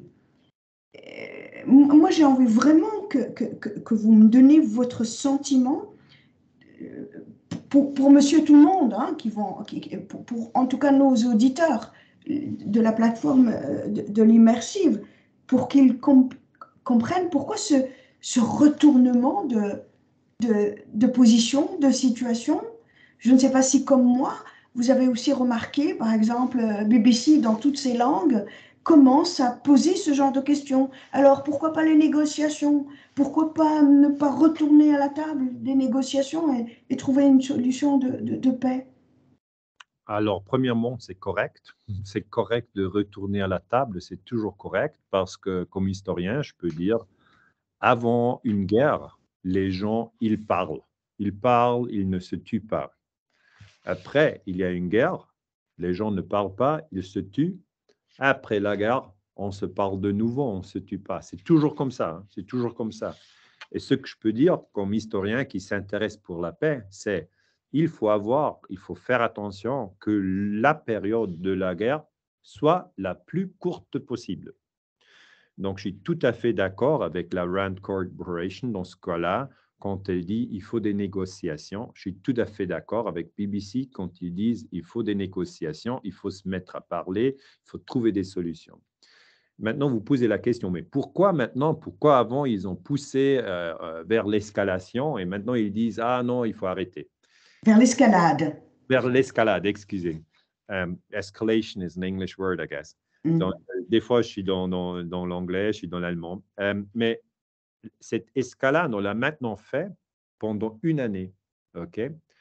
S1: Euh, Moi, j'ai envie vraiment que, que, que, que vous me donnez votre sentiment euh, pour, pour monsieur tout le monde, hein, qui vont, qui, pour, pour, en tout cas nos auditeurs de la plateforme euh, de, de l'immersive, pour qu'ils comp comprennent pourquoi ce, ce retournement de, de, de, position, de situation. Je ne sais pas si, comme moi, vous avez aussi remarqué, par exemple, B B C dans toutes ses langues commence à poser ce genre de questions. Alors, pourquoi pas les négociations? Pourquoi pas ne pas retourner à la table des négociations et, et trouver une solution de, de, de paix?
S2: Alors, premièrement, c'est correct. C'est correct de retourner à la table, c'est toujours correct parce que, comme historien, je peux dire, avant une guerre, les gens, ils parlent. Ils parlent, ils ne se tuent pas. Après, il y a une guerre, les gens ne parlent pas, ils se tuent. Après la guerre, on se parle de nouveau, on ne se tue pas. C'est toujours comme ça, hein, c'est toujours comme ça. Et ce que je peux dire comme historien qui s'intéresse pour la paix, c'est il faut avoir, il faut faire attention que la période de la guerre soit la plus courte possible. Donc, je suis tout à fait d'accord avec la Rand Corporation dans ce cas-là, quand elle dit il faut des négociations. Je suis tout à fait d'accord avec B B C quand ils disent il faut des négociations, il faut se mettre à parler, il faut trouver des solutions. Maintenant, vous posez la question, mais pourquoi maintenant, pourquoi avant, ils ont poussé euh, euh, vers l'escalation et maintenant, ils disent, ah non, il faut arrêter.
S1: Vers l'escalade.
S2: Vers l'escalade, excusez. Um, escalation is an English word, I guess.
S1: Mm.
S2: Donc, des fois, je suis dans, dans, dans l'anglais, je suis dans l'allemand. Um, mais cette escalade, on l'a maintenant fait pendant une année. OK?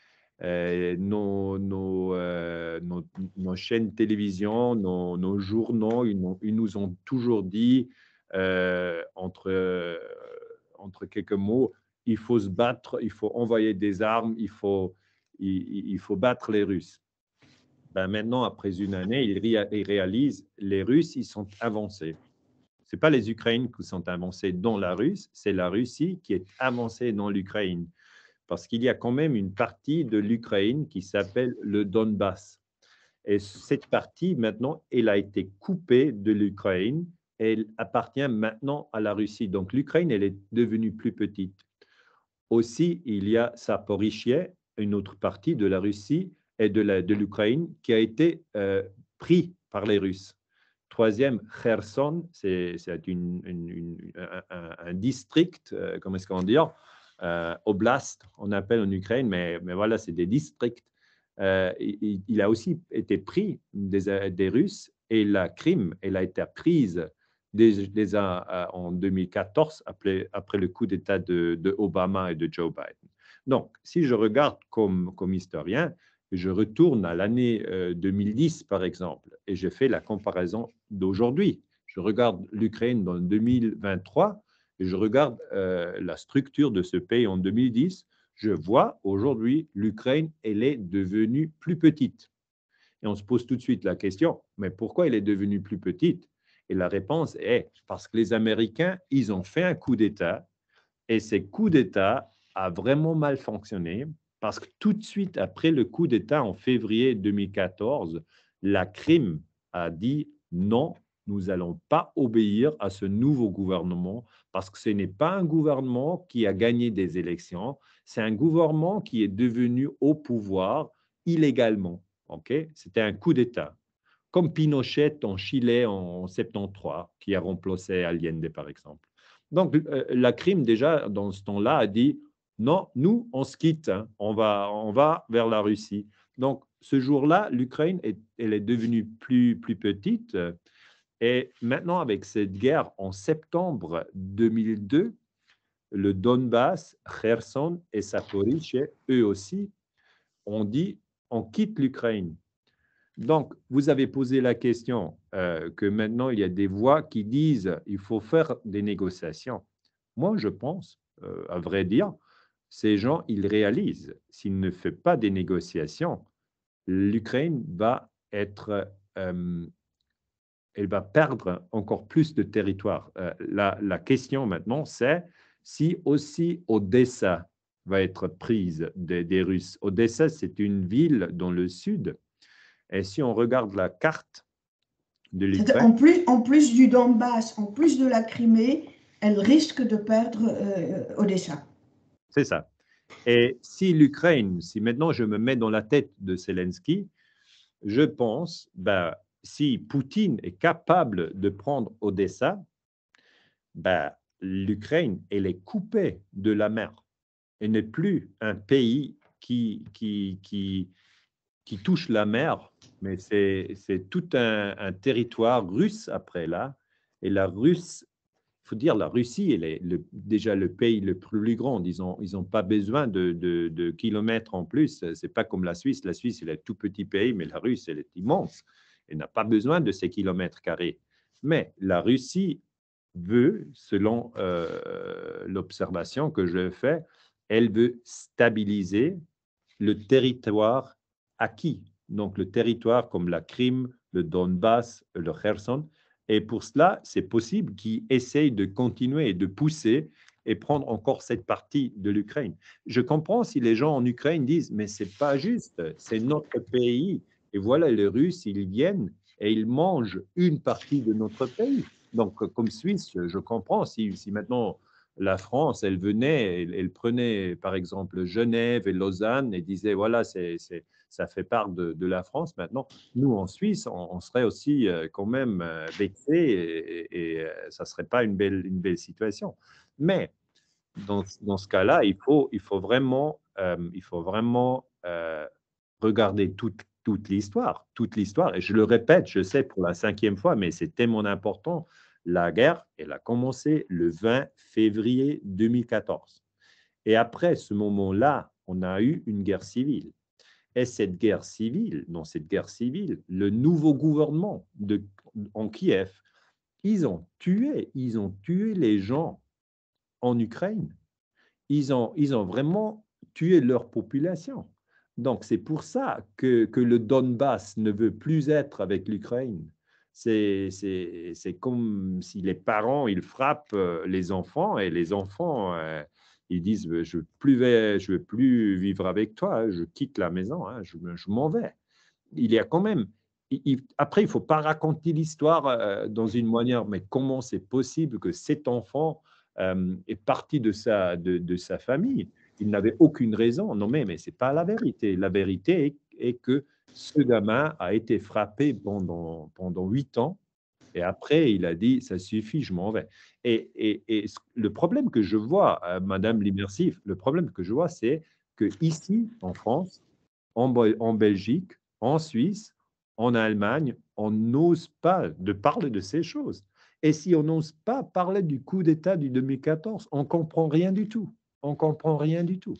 S2: Euh, nos, nos, euh, nos, nos chaînes de télévision, nos, nos journaux, ils, nous- ils nous ont toujours dit, euh, entre, euh, entre quelques mots, il faut se battre, il faut envoyer des armes, il faut, il, il faut battre les Russes. Ben maintenant, après une année, ils, réa- ils réalisent les Russes, ils sont avancés. Ce n'est pas les Ukrainiens qui sont avancés dans la Russie, c'est la Russie qui est avancée dans l'Ukraine. Parce qu'il y a quand même une partie de l'Ukraine qui s'appelle le Donbass. Et cette partie, maintenant, elle a été coupée de l'Ukraine. Elle appartient maintenant à la Russie. Donc, l'Ukraine, elle est devenue plus petite. Aussi, il y a Zaporizhzhia, une autre partie de la Russie et de la- de l'Ukraine qui a été euh, pris par les Russes. Troisième, Kherson, c'est c'est une- une- une- un, un- un district, euh, comment est-ce qu'on dit, euh, oblast, on appelle en Ukraine, mais, mais voilà, c'est des districts. Euh, il, il a aussi été pris des, des Russes et la Crimée, elle a été prise déjà en deux mille quatorze, après, après le coup d'État de, de Obama et de Joe Biden. Donc, si je regarde comme, comme historien, je retourne à l'année euh, deux mille dix, par exemple, et je fais la comparaison d'aujourd'hui. Je regarde l'Ukraine dans deux mille vingt-trois et je regarde euh, la structure de ce pays en deux mille dix. Je vois aujourd'hui l'Ukraine, elle est devenue plus petite. Et on se pose tout de suite la question, mais pourquoi elle est devenue plus petite? Et la réponse est parce que les Américains, ils ont fait un coup d'État et ce coup d'État a vraiment mal fonctionné parce que tout de suite après le coup d'État en février deux mille quatorze, la Crimée a dit non, nous n'allons pas obéir à ce nouveau gouvernement parce que ce n'est pas un gouvernement qui a gagné des élections, c'est un gouvernement qui est devenu au pouvoir illégalement. Okay? C'était un coup d'État, comme Pinochet en Chili en soixante-treize, qui a remplacé Allende, par exemple. Donc, euh, la Crimée, déjà, dans ce temps-là, a dit non, nous, on se quitte, hein, on, va, on va vers la Russie. Donc, ce jour-là, l'Ukraine, est, elle est devenue plus, plus petite. Et maintenant, avec cette guerre en septembre deux mille deux, le Donbass, Kherson et Zaporizhzhia, eux aussi, ont dit on quitte l'Ukraine. Donc, vous avez posé la question euh, que maintenant, il y a des voix qui disent il faut faire des négociations. Moi, je pense, euh, à vrai dire, ces gens, ils réalisent, s'ils ne font pas des négociations, l'Ukraine va être, euh, elle va perdre encore plus de territoire. Euh, la, la question maintenant, c'est si aussi Odessa va être prise des, des Russes. Odessa, c'est une ville dans le sud. Et si on regarde la carte de l'Ukraine,
S1: En plus, en plus du Donbass, en plus de la Crimée, elle risque de perdre euh, Odessa.
S2: c'est ça. Et si l'Ukraine, si maintenant je me mets dans la tête de Zelensky, je pense, ben, si Poutine est capable de prendre Odessa, ben, l'Ukraine, elle est coupée de la mer. Elle n'est plus un pays qui, qui, qui, qui touche la mer, mais c'est, c'est tout un, un territoire russe après là. Et la Russe, il faut dire, la Russie, elle est le, déjà le pays le plus grand. Ils n'ont ils ont pas besoin de, de, de kilomètres en plus. Ce n'est pas comme la Suisse. La Suisse, elle est un tout petit pays, mais la Russie, elle est immense. Elle n'a pas besoin de ces kilomètres carrés. Mais la Russie veut, selon euh, l'observation que je fais, elle veut stabiliser le territoire acquis. Donc, le territoire comme la Crimée, le Donbass, le Kherson. Et pour cela, c'est possible qu'ils essayent de continuer et de pousser et prendre encore cette partie de l'Ukraine. Je comprends si les gens en Ukraine disent, mais ce n'est pas juste, c'est notre pays. Et voilà, les Russes, ils viennent et ils mangent une partie de notre pays. Donc, comme Suisse, je comprends si, si maintenant la France, elle venait, elle, elle prenait par exemple Genève et Lausanne et disait, voilà, c'est ça fait part de, de la France maintenant. Nous, en Suisse, on, on serait aussi euh, quand même euh, vexés et, et, et, euh, ça ne serait pas une belle, une belle situation. Mais dans, dans ce cas-là, il faut, il faut vraiment, euh, il faut vraiment euh, regarder toute, toute l'histoire, toute l'histoire. Et je le répète, je sais pour la cinquième fois, mais c'est tellement important. La guerre, elle a commencé le vingt février deux mille quatorze. Et après ce moment-là, on a eu une guerre civile. Et cette guerre civile, dans cette guerre civile, le nouveau gouvernement de, en Kiev, ils ont tué, ils ont tué les gens en Ukraine. Ils ont, ils ont vraiment tué leur population. Donc, c'est pour ça que, que le Donbass ne veut plus être avec l'Ukraine. C'est, c'est, c'est comme si les parents, ils frappent euh, les enfants et les enfants, euh, ils disent, je ne veux plus, je veux plus vivre avec toi, hein, je quitte la maison, hein, je, je m'en vais. Il y a quand même… il- il- après, il ne faut pas raconter l'histoire euh, dans une manière, mais comment c'est possible que cet enfant euh, est parti de sa, de, de sa famille? Il n'avait aucune raison. Non, mais, mais ce n'est pas la vérité. La vérité est, est que ce gamin a été frappé pendant, pendant huit ans et après, il a dit, ça suffit, je m'en vais. Et, et, et ce- le problème que je vois, euh, Madame l'immersif, le problème que je vois, c'est que ici, en France, en, Bel- en Belgique, en Suisse, en Allemagne, on n'ose pas de parler de ces choses. Et si on n'ose pas parler du coup d'État du deux mille quatorze, on ne comprend rien du tout. On comprend rien du tout.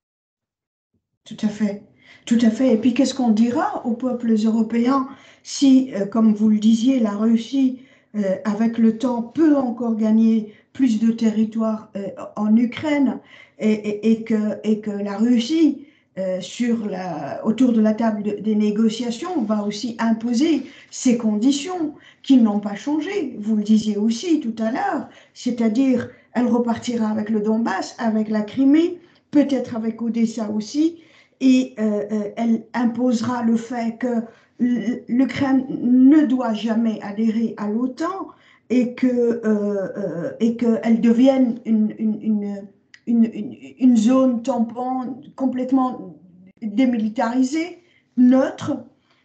S1: Tout à fait, tout à fait. Et puis, qu'est-ce qu'on dira aux peuples européens si, euh, comme vous le disiez, la Russie, euh, avec le temps, peut encore gagner plus de territoire euh, en Ukraine et, et- et que, et que la Russie, euh, sur la, autour de la table de- des négociations, va aussi imposer ses conditions qui n'ont pas changé. Vous le disiez aussi tout à l'heure, c'est-à-dire, elle repartira avec le Donbass, avec la Crimée, peut-être avec Odessa aussi et euh, euh, elle imposera le fait que l'Ukraine ne doit jamais adhérer à l'OTAN et que euh, euh, et qu'elle devienne une, une, une, une, une zone tampon complètement démilitarisée, neutre.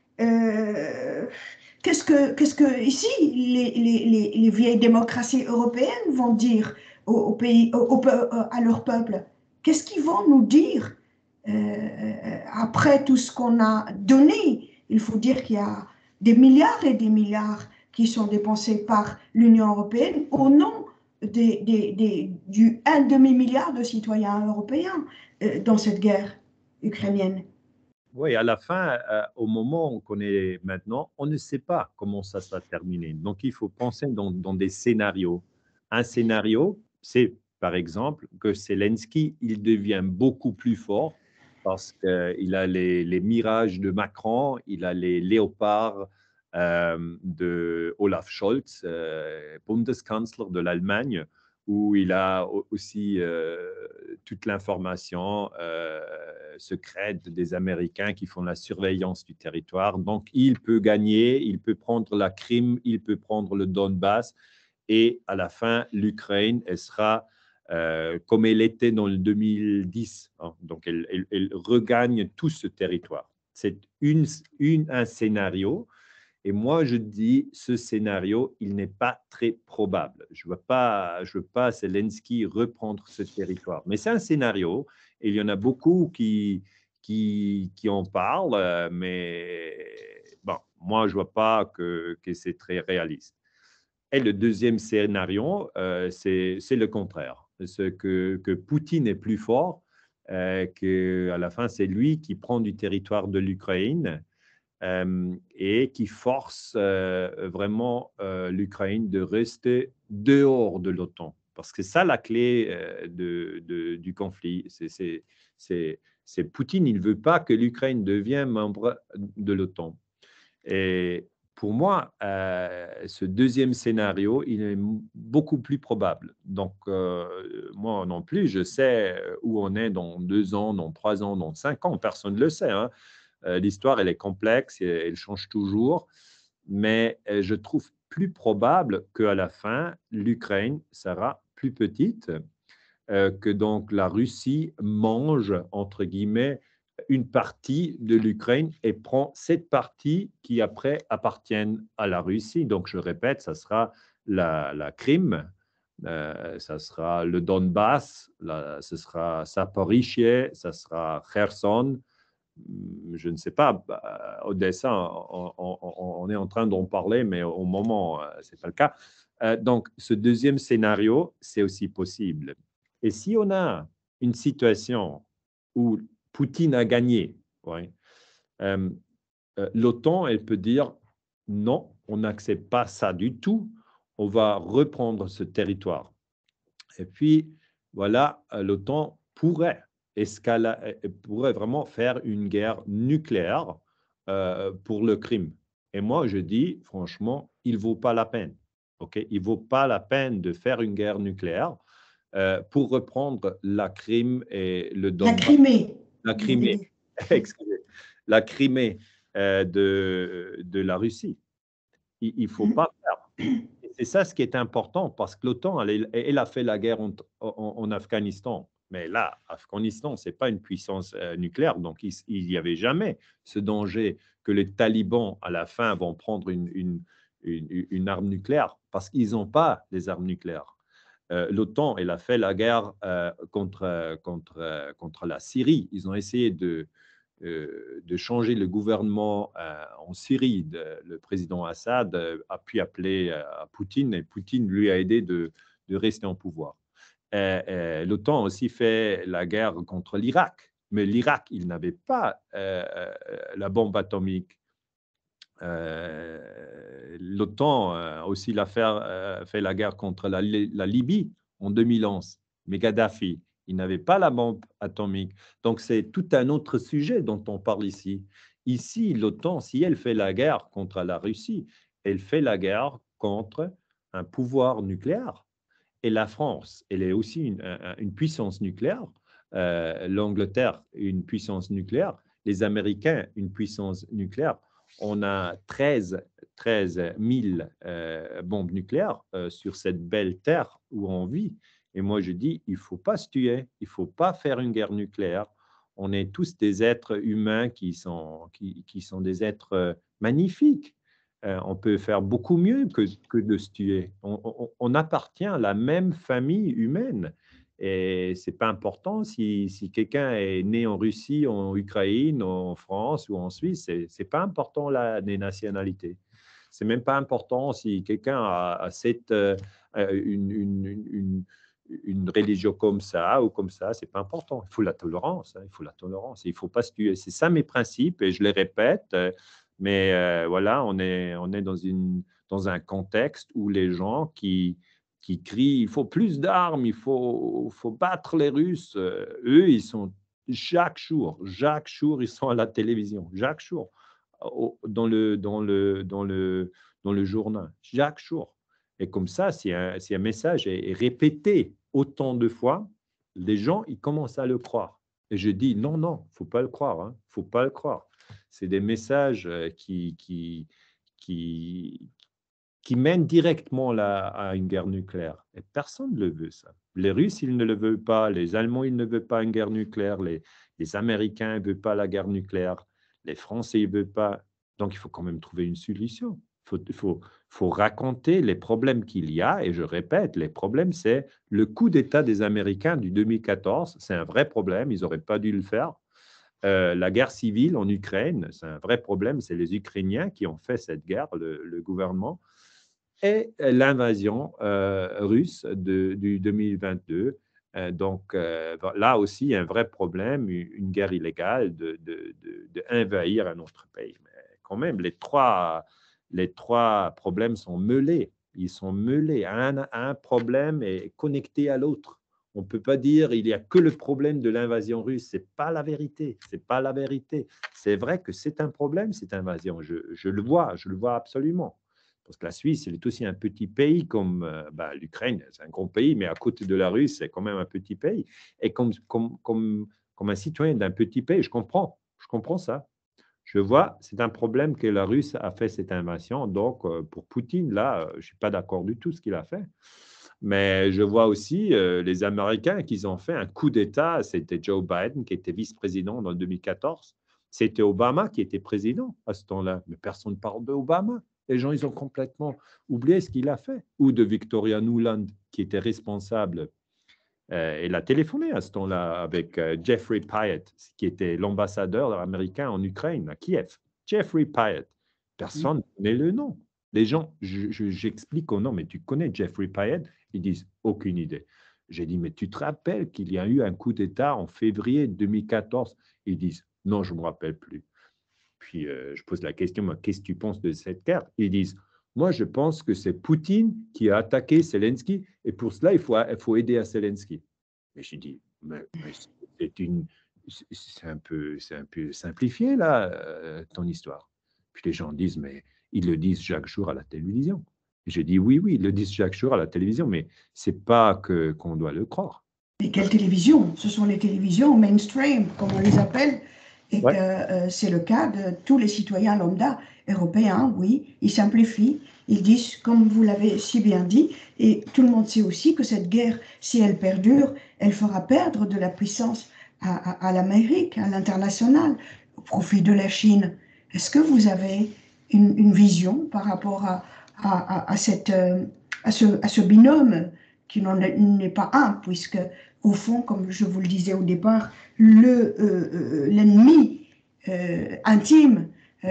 S1: Euh, qu'est-ce que, qu'est-ce que ici les, les, les, les vieilles démocraties européennes vont dire aux, aux pays, aux, aux, à leur peuple? Qu'est-ce qu'ils vont nous dire euh, après tout ce qu'on a donné? Il faut dire qu'il y a des milliards et des milliards qui sont dépensés par l'Union européenne au nom des, des, des, du un demi-milliard de citoyens européens euh, dans cette guerre ukrainienne.
S2: Oui, à la fin, euh, au moment qu'on est maintenant, on ne sait pas comment ça sera terminé. Donc, il faut penser dans, dans des scénarios. Un scénario, c'est par exemple que Zelensky, il devient beaucoup plus fort parce qu'il a les, les mirages de Macron, il a les léopards euh, de Olaf Scholz, euh, Bundeskanzler de l'Allemagne, où il a aussi euh, toute l'information euh, secrète des Américains qui font la surveillance du territoire. Donc, il peut gagner, il peut prendre la Crimée, il peut prendre le Donbass, et à la fin, l'Ukraine, elle sera euh, comme elle était dans le deux mille dix. Hein. Donc, elle, elle, elle, regagne tout ce territoire. C'est une, une, un scénario. Et moi, je dis, ce scénario, il n'est pas très probable. Je ne veux pas, je veux pas Zelensky reprendre ce territoire. Mais c'est un scénario, et il y en a beaucoup qui, qui, qui en parlent, euh, mais bon, moi, je ne vois pas que, que c'est très réaliste. Et le deuxième scénario, euh, c'est le contraire. C'est que, que Poutine est plus fort, euh, qu'à la fin, c'est lui qui prend du territoire de l'Ukraine euh, et qui force euh, vraiment euh, l'Ukraine de rester dehors de l'OTAN. Parce que c'est ça la clé euh, de, de, du conflit. C'est Poutine, il ne veut pas que l'Ukraine devienne membre de l'OTAN. Et pour moi, euh, ce deuxième scénario, il est beaucoup plus probable. Donc, euh, moi non plus, je sais où on est dans deux ans, dans trois ans, dans cinq ans. Personne ne le sait. Hein. Euh, L'histoire, elle est complexe, et elle change toujours. Mais euh, je trouve plus probable qu'à la fin, l'Ukraine sera plus petite, euh, que donc la Russie mange, entre guillemets, une partie de l'Ukraine et prend cette partie qui après appartiennent à la Russie. Donc, je répète, ça sera la, la Crimée, euh, ça sera le Donbass, la, ce sera Zaporijie, ça sera Kherson. Je ne sais pas, bah, Odessa, on, on, on est en train d'en parler, mais au moment, ce n'est pas le cas. Euh, donc, ce deuxième scénario, c'est aussi possible. Et si on a une situation où Poutine a gagné, ouais, euh, euh, l'OTAN, elle peut dire non, on n'accepte pas ça du tout, on va reprendre ce territoire. Et puis, voilà, euh, l'OTAN pourrait, escala- euh, pourrait vraiment faire une guerre nucléaire euh, pour le Crime. Et moi, je dis, franchement, il ne vaut pas la peine. Okay, il ne vaut pas la peine de faire une guerre nucléaire euh, pour reprendre la Crimée et le
S1: La
S2: Donbass.
S1: Crimée.
S2: La
S1: Vous avez
S2: Crimée,
S1: dit.
S2: excusez, la Crimée euh, de, de la Russie. Il ne faut pas faire. Et c'est ça ce qui est important, parce que l'OTAN, elle, elle a fait la guerre en, en- en Afghanistan. Mais là, Afghanistan, ce n'est pas une puissance euh, nucléaire, donc il n'y avait jamais ce danger que les talibans, à la fin, vont prendre une, une, une, une arme nucléaire, parce qu'ils n'ont pas les armes nucléaires. Euh, L'OTAN, elle a fait la guerre euh, contre, contre, euh, contre la Syrie. Ils ont essayé de, euh, de changer le gouvernement euh, en Syrie. De, le président Assad euh, a pu appeler euh, à Poutine et Poutine lui a aidé de, de rester en pouvoir. L'OTAN a aussi fait la guerre contre l'Irak, mais l'Irak, il n'avait pas euh, la bombe atomique. Euh, L'OTAN a aussi la fait, euh, fait la guerre contre la, la Libye en deux mille onze, mais Kadhafi, il n'avait pas la bombe atomique. Donc, c'est tout un autre sujet dont on parle ici. Ici, l'OTAN, si elle fait la guerre contre la Russie, elle fait la guerre contre un pouvoir nucléaire. Et la France, elle est aussi une, une puissance nucléaire. Euh, L'Angleterre, une puissance nucléaire. Les Américains, une puissance nucléaire. On a treize mille euh, bombes nucléaires euh, sur cette belle terre où on vit. Et moi, je dis, il ne faut pas se tuer, il ne faut pas faire une guerre nucléaire. On est tous des êtres humains qui sont, qui, qui sont des êtres euh, magnifiques. Euh, on peut faire beaucoup mieux que, que de se tuer. On, on, on, appartient à la même famille humaine. Et ce n'est pas important si, si quelqu'un est né en Russie, en Ukraine, en France ou en Suisse. Ce n'est pas important la, les nationalités. Ce n'est même pas important si quelqu'un a, a cette, euh, une, une, une, une religion comme ça ou comme ça. Ce n'est pas important. Il faut la tolérance. Hein, il faut la tolérance. Il ne faut pas se tuer. C'est ça mes principes et je les répète. Mais euh, voilà, on est, on est dans, une, dans un contexte où les gens qui, qui crient il faut plus d'armes, il faut, faut battre les Russes, euh, eux, ils sont chaque jour, chaque jour, ils sont à la télévision, chaque jour, au, dans, le, dans, le, dans, le, dans le journal, chaque jour. Et comme ça, si un, si un message est, est répété autant de fois, les gens, ils commencent à le croire. Et je dis non, non, il ne faut pas le croire, il hein, ne faut pas le croire. C'est des messages qui, qui, qui, qui mènent directement là, à une guerre nucléaire. Et personne ne le veut, ça. Les Russes, ils ne le veulent pas. Les Allemands, ils ne veulent pas une guerre nucléaire. Les, les Américains ne veulent pas la guerre nucléaire. Les Français, ils ne veulent pas. Donc, il faut quand même trouver une solution. Il faut, il faut, faut raconter les problèmes qu'il y a. Et je répète, les problèmes, c'est le coup d'État des Américains du deux mille quatorze. C'est un vrai problème. Ils n'auraient pas dû le faire. Euh, la guerre civile en Ukraine, c'est un vrai problème. C'est les Ukrainiens qui ont fait cette guerre, le, le gouvernement. Et l'invasion euh, russe de, du deux mille vingt-deux. Euh, donc euh, là aussi, un vrai problème, une guerre illégale de, de, de, de envahir un autre pays. Mais quand même, les trois, les trois problèmes sont mêlés. Ils sont mêlés. Un, un problème est connecté à l'autre. On ne peut pas dire il n'y a que le problème de l'invasion russe. Ce n'est pas la vérité. C'est pas la vérité. C'est vrai que c'est un problème, cette invasion. Je, je le vois, je le vois absolument. Parce que la Suisse, elle est aussi un petit pays comme euh, bah, l'Ukraine, c'est un grand pays, mais à côté de la Russie, c'est quand même un petit pays. Et comme, comme, comme, comme un citoyen d'un petit pays, je comprends, je comprends ça. Je vois, c'est un problème que la Russie a fait cette invasion. Donc, euh, pour Poutine, là, euh, je ne suis pas d'accord du tout ce qu'il a fait. Mais je vois aussi euh, les Américains qui ont fait un coup d'État. C'était Joe Biden qui était vice-président en deux mille quatorze. C'était Obama qui était président à ce temps-là. Mais personne ne parle d'Obama. Les gens, ils ont complètement oublié ce qu'il a fait. Ou de Victoria Nuland, qui était responsable. Euh, elle a téléphoné à ce temps-là avec euh, Jeffrey Pyatt, qui était l'ambassadeur américain en Ukraine, à Kiev. Jeffrey Pyatt. Personne ne connaît le nom. Les gens, je- je- j'explique au nom, mais tu connais Jeffrey Pyatt? Ils disent aucune idée. J'ai dit, mais tu te rappelles qu'il y a eu un coup d'État en février deux mille quatorze? Ils disent, non, je ne me rappelle plus. Puis euh, je pose la question, mais qu'est-ce que tu penses de cette guerre? Ils disent, moi, je pense que c'est Poutine qui a attaqué Zelensky et pour cela, il faut, il faut aider à Zelensky. Mais j'ai dit, mais, mais c'est une, c'est un peu, c'est un peu simplifié là, euh, ton histoire. Puis les gens disent, mais ils le disent chaque jour à la télévision. Et j'ai dit, oui, oui, ils le disent chaque jour à la télévision, mais c'est pas que qu'on doit le croire.
S1: Et quelle télévision? Ce sont les télévisions mainstream, comme on les appelle, et que
S2: Ouais.
S1: euh, c'est le cas de tous les citoyens lambda européens, oui, ils simplifient, ils disent, comme vous l'avez si bien dit, et tout le monde sait aussi que cette guerre, si elle perdure, elle fera perdre de la puissance à, à, à l'Amérique, à l'international, au profit de la Chine. Est-ce que vous avez une, une vision par rapport à, à, à, cette, euh, à, ce, à ce binôme qui n'en est, n'est pas un, puisque au fond, comme je vous le disais au départ, le, euh, l'ennemi euh, intime,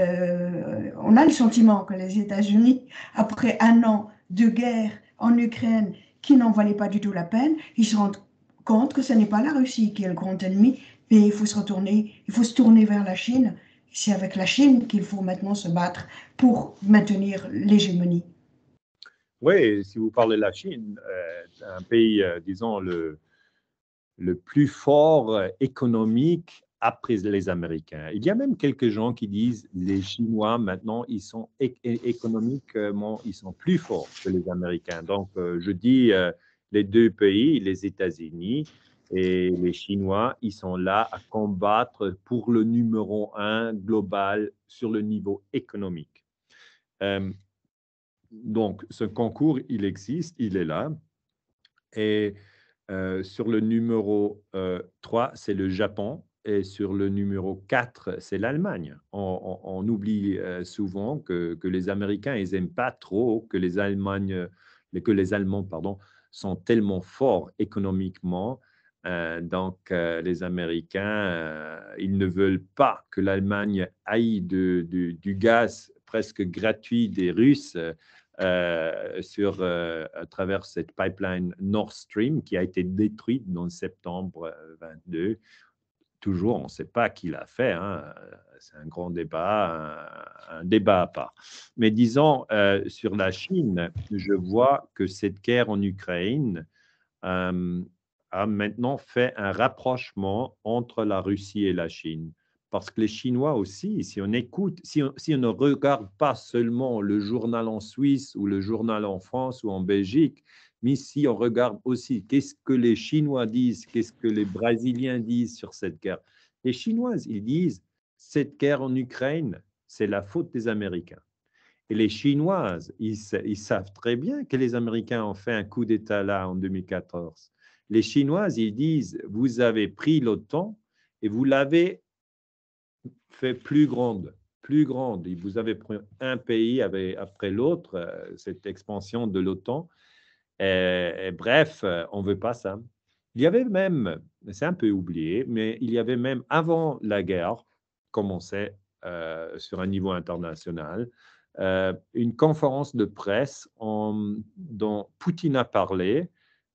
S1: euh, on a le sentiment que les États-Unis, après un an de guerre en Ukraine qui n'en valait pas du tout la peine, ils se rendent compte que ce n'est pas la Russie qui est le grand ennemi, mais il faut se retourner, il faut se tourner vers la Chine. C'est avec la Chine qu'il faut maintenant se battre pour maintenir l'hégémonie.
S2: Oui, si vous parlez de la Chine, euh, un pays, euh, disons, le, le plus fort euh, économique après les Américains. Il y a même quelques gens qui disent les Chinois, maintenant, ils sont é économiquement, ils sont plus forts que les Américains. Donc, euh, je dis euh, les deux pays, les États-Unis et les Chinois, ils sont là à combattre pour le numéro un global sur le niveau économique. Euh, donc, ce concours, il existe, il est là. Et euh, sur le numéro euh, trois, c'est le Japon. Et sur le numéro quatre, c'est l'Allemagne. On, on, on oublie euh, souvent que, que, les Américains, ils n'aiment pas trop que les, Allemagnes, que les Allemands pardon, sont tellement forts économiquement. Euh, donc, euh, les Américains, euh, ils ne veulent pas que l'Allemagne aille de, de, du gaz presque gratuit des Russes euh, sur, euh, à travers cette pipeline Nord Stream qui a été détruite en septembre vingt-deux. Toujours, on ne sait pas qui l'a fait. Hein. C'est un grand débat, un, un, débat à part. Mais disons, euh, sur la Chine, je vois que cette guerre en Ukraine euh, a maintenant fait un rapprochement entre la Russie et la Chine. Parce que les Chinois aussi, si on écoute, si on, si on ne regarde pas seulement le journal en Suisse ou le journal en France ou en Belgique, mais si on regarde aussi qu'est-ce que les Chinois disent, qu'est-ce que les Brésiliens disent sur cette guerre. Les Chinois, ils disent, cette guerre en Ukraine, c'est la faute des Américains. Et les Chinoises, ils, ils, savent très bien que les Américains ont fait un coup d'État là en deux mille quatorze. Les Chinoises, ils disent, vous avez pris l'OTAN et vous l'avez fait plus grande, plus grande. Et vous avez pris un pays après l'autre, cette expansion de l'OTAN. Et, et bref, on ne veut pas ça. Il y avait même, c'est un peu oublié, mais il y avait même avant la guerre, commençait euh, sur un niveau international, euh, une conférence de presse en, dont Poutine a parlé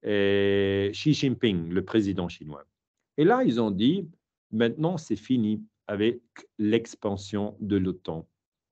S2: et Xi Jinping, le président chinois. Et là, ils ont dit, maintenant, c'est fini avec l'expansion de l'OTAN.